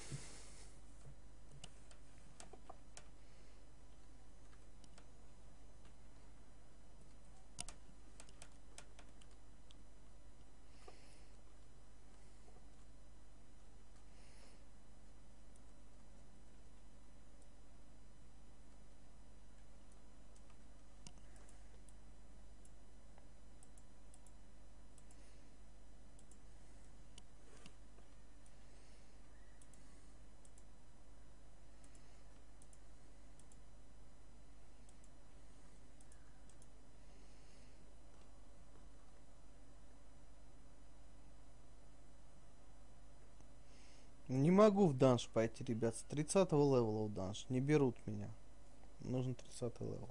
Не могу в данж пойти, ребят. С 30-го левела в данж. Не берут меня. Нужен 30-й левел.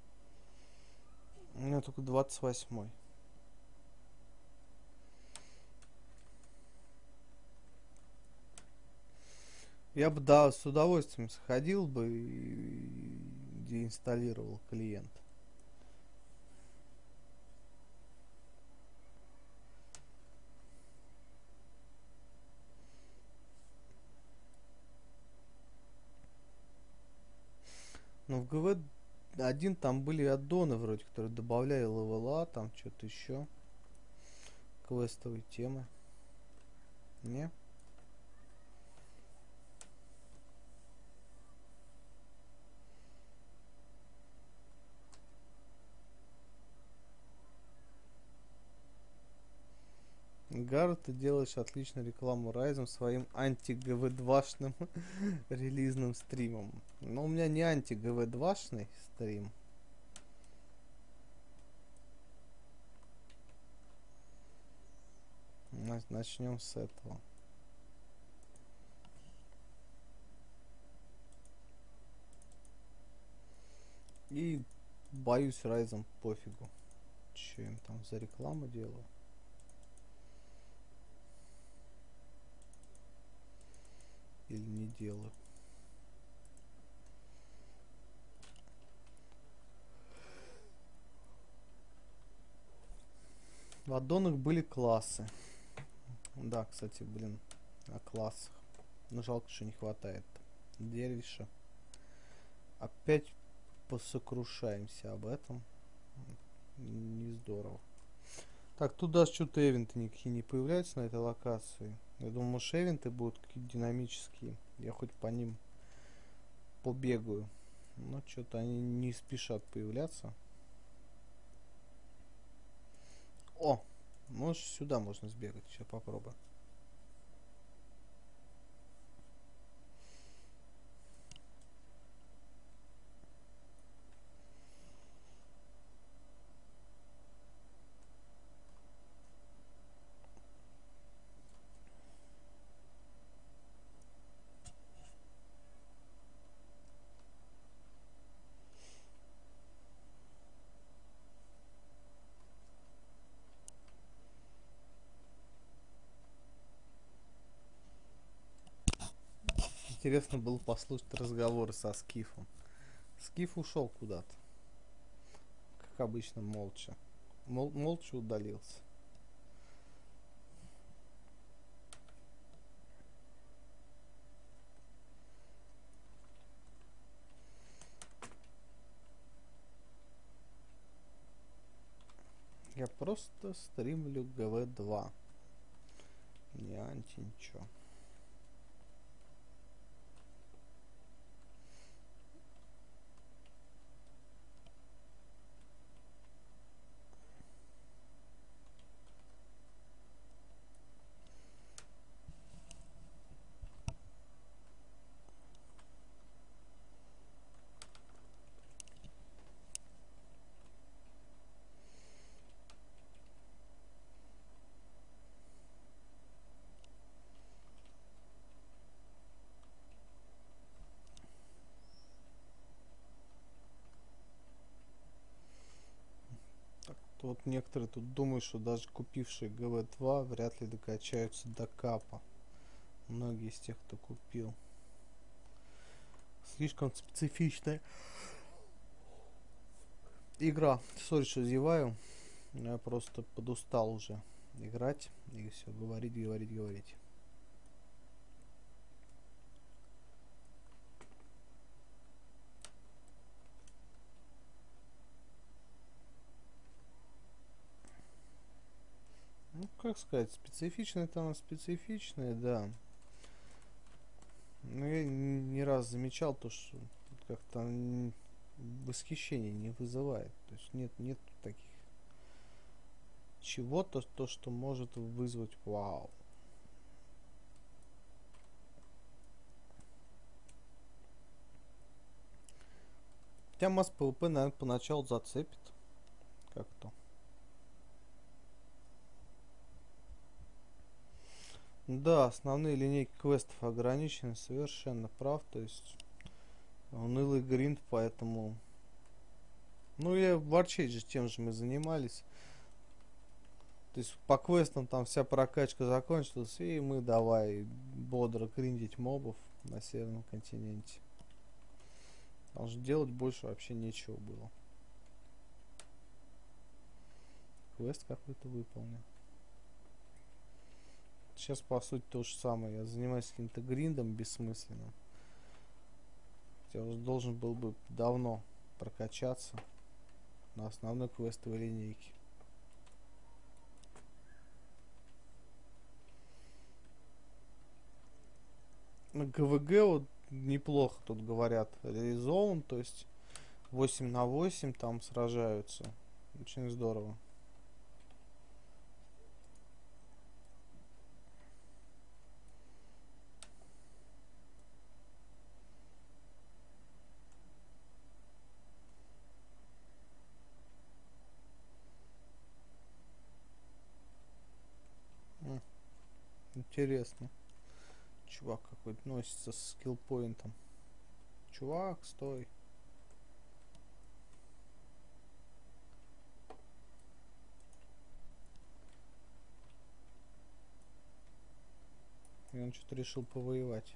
У меня только 28-й. Я бы, да, с удовольствием сходил бы и деинсталлировал клиент. Но в ГВ-1 там были аддоны вроде, которые добавляли левела, там что-то еще. Квестовые темы. Не? Гар, ты делаешь отличную рекламу Райзом своим анти-ГВ2-шным релизным стримом. Но у меня не анти-ГВ2-шный стрим. Начнем с этого. И боюсь Райзом пофигу. Че им там за рекламу делаю? Или не делаю. В аддонах были классы. Да, кстати, блин, о классах. Но жалко, что не хватает. Дервиша. Опять посокрушаемся об этом. Не здорово. Так, тут даже что-то эвенты никакие не появляются на этой локации. Я думаю, может, эвенты будут какие-то динамические. Я хоть по ним побегаю. Но что-то они не спешат появляться. О! Может, сюда можно сбегать. Сейчас попробую. Интересно было послушать разговоры со Скифом. Скиф ушел куда-то. Как обычно, молча. Молча удалился. Я просто стримлю ГВ2. Не анти, ничего. Вот некоторые тут думают, что даже купившие ГВ2 вряд ли докачаются до капа. Многие из тех, кто купил. Слишком специфичная игра. Сори, что зеваю. Я просто подустал уже играть. И все, говорить. Ну, как сказать, специфичная там специфичная, да. Но я не раз замечал то, что как-то восхищение не вызывает. То есть нет таких чего-то, то, что может вызвать вау. Хотя масс ПВП, наверное, поначалу зацепит. Как-то. Да, основные линейки квестов ограничены, совершенно прав. То есть унылый гринд, поэтому... Ну, я в Warchage тем же мы занимались. То есть по квестам там вся прокачка закончилась, и мы давай бодро гриндить мобов на Северном континенте. Потому что делать больше вообще нечего было. Квест какой-то выполнил. Сейчас, по сути, то же самое. Я занимаюсь каким-то гриндом бессмысленным. Я уже должен был бы давно прокачаться на основной квестовой линейке. На ГВГ вот неплохо тут говорят реализован. То есть 8 на 8 там сражаются. Очень здорово. Интересно. Чувак какой-то носится с скиллпоинтом. Чувак, стой. И он что-то решил повоевать.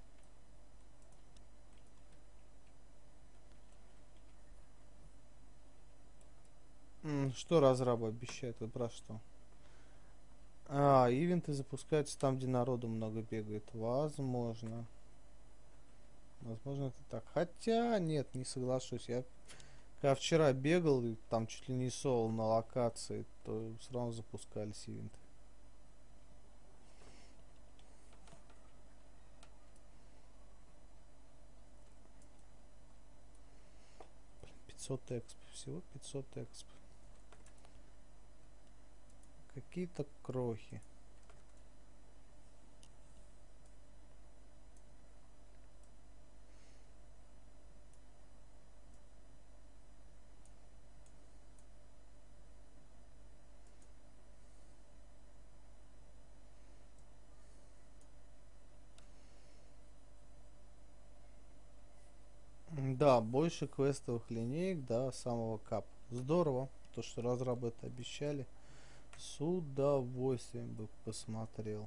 Что разрабы обещают? Это про что? Ивенты запускаются там, где народу много бегает. Возможно. Возможно, это так. Хотя, нет, не соглашусь. Я когда вчера бегал, и там чуть ли не соло на локации, то все равно запускались ивенты. Блин, 500 эксп. Всего 500 эксп. Какие-то крохи. Да, больше квестовых линеек до самого кап. Здорово, то что разрабы это обещали. С удовольствием бы посмотрел.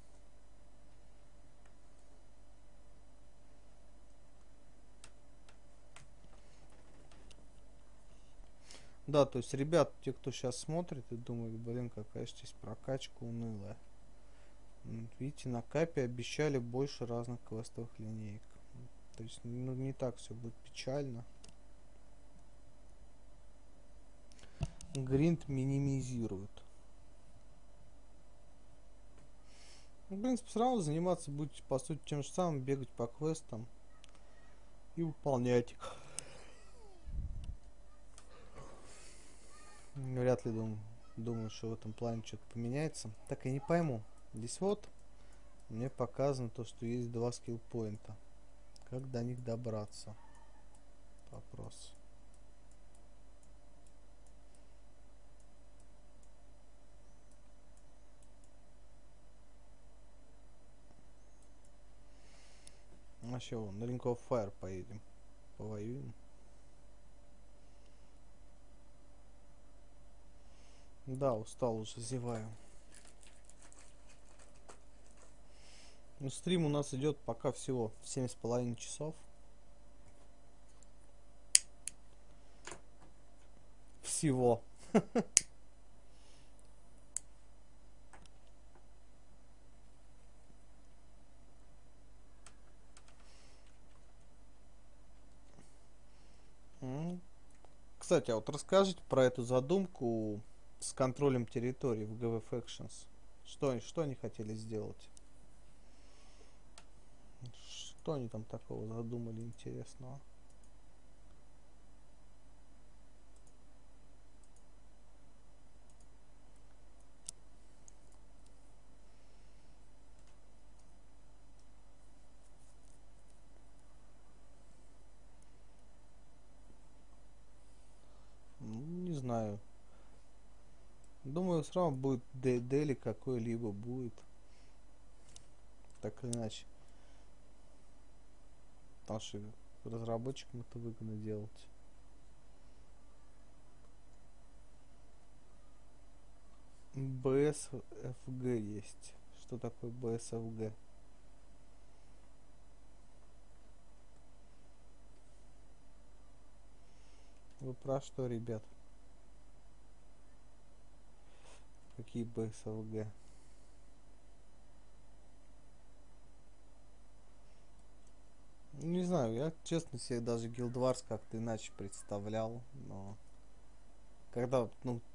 Да, то есть, ребят, те, кто сейчас смотрит и думает, блин, какая же здесь прокачка унылая. Видите, на капе обещали больше разных квестовых линеек. То есть, ну, не так все будет печально. Гринд минимизируют. Ну, в принципе, все равно заниматься будете, по сути, тем же самым, бегать по квестам и выполнять их. Вряд ли думаю, что в этом плане что-то поменяется. Так, я не пойму. Здесь вот мне показано то, что есть 2 скиллпоинта. Как до них добраться? Вопрос. А что, на Ring of Fire поедем. Повоюем. Да, устал уже, зеваю. Ну, стрим у нас идет пока всего 7,5 часов. Всего. Кстати, а вот расскажите про эту задумку с контролем территории в GV Factions. Что они хотели сделать? Что они там такого задумали интересного? Ну, не знаю. Думаю, все равно будет дели какой-либо будет. Так или иначе. Потому что разработчикам это выгодно делать. BSFG есть. Что такое BSFG? Вы про что, ребят? Какие BSFG? Не знаю, я честно себе даже Guild Wars как-то иначе представлял, но когда, ну,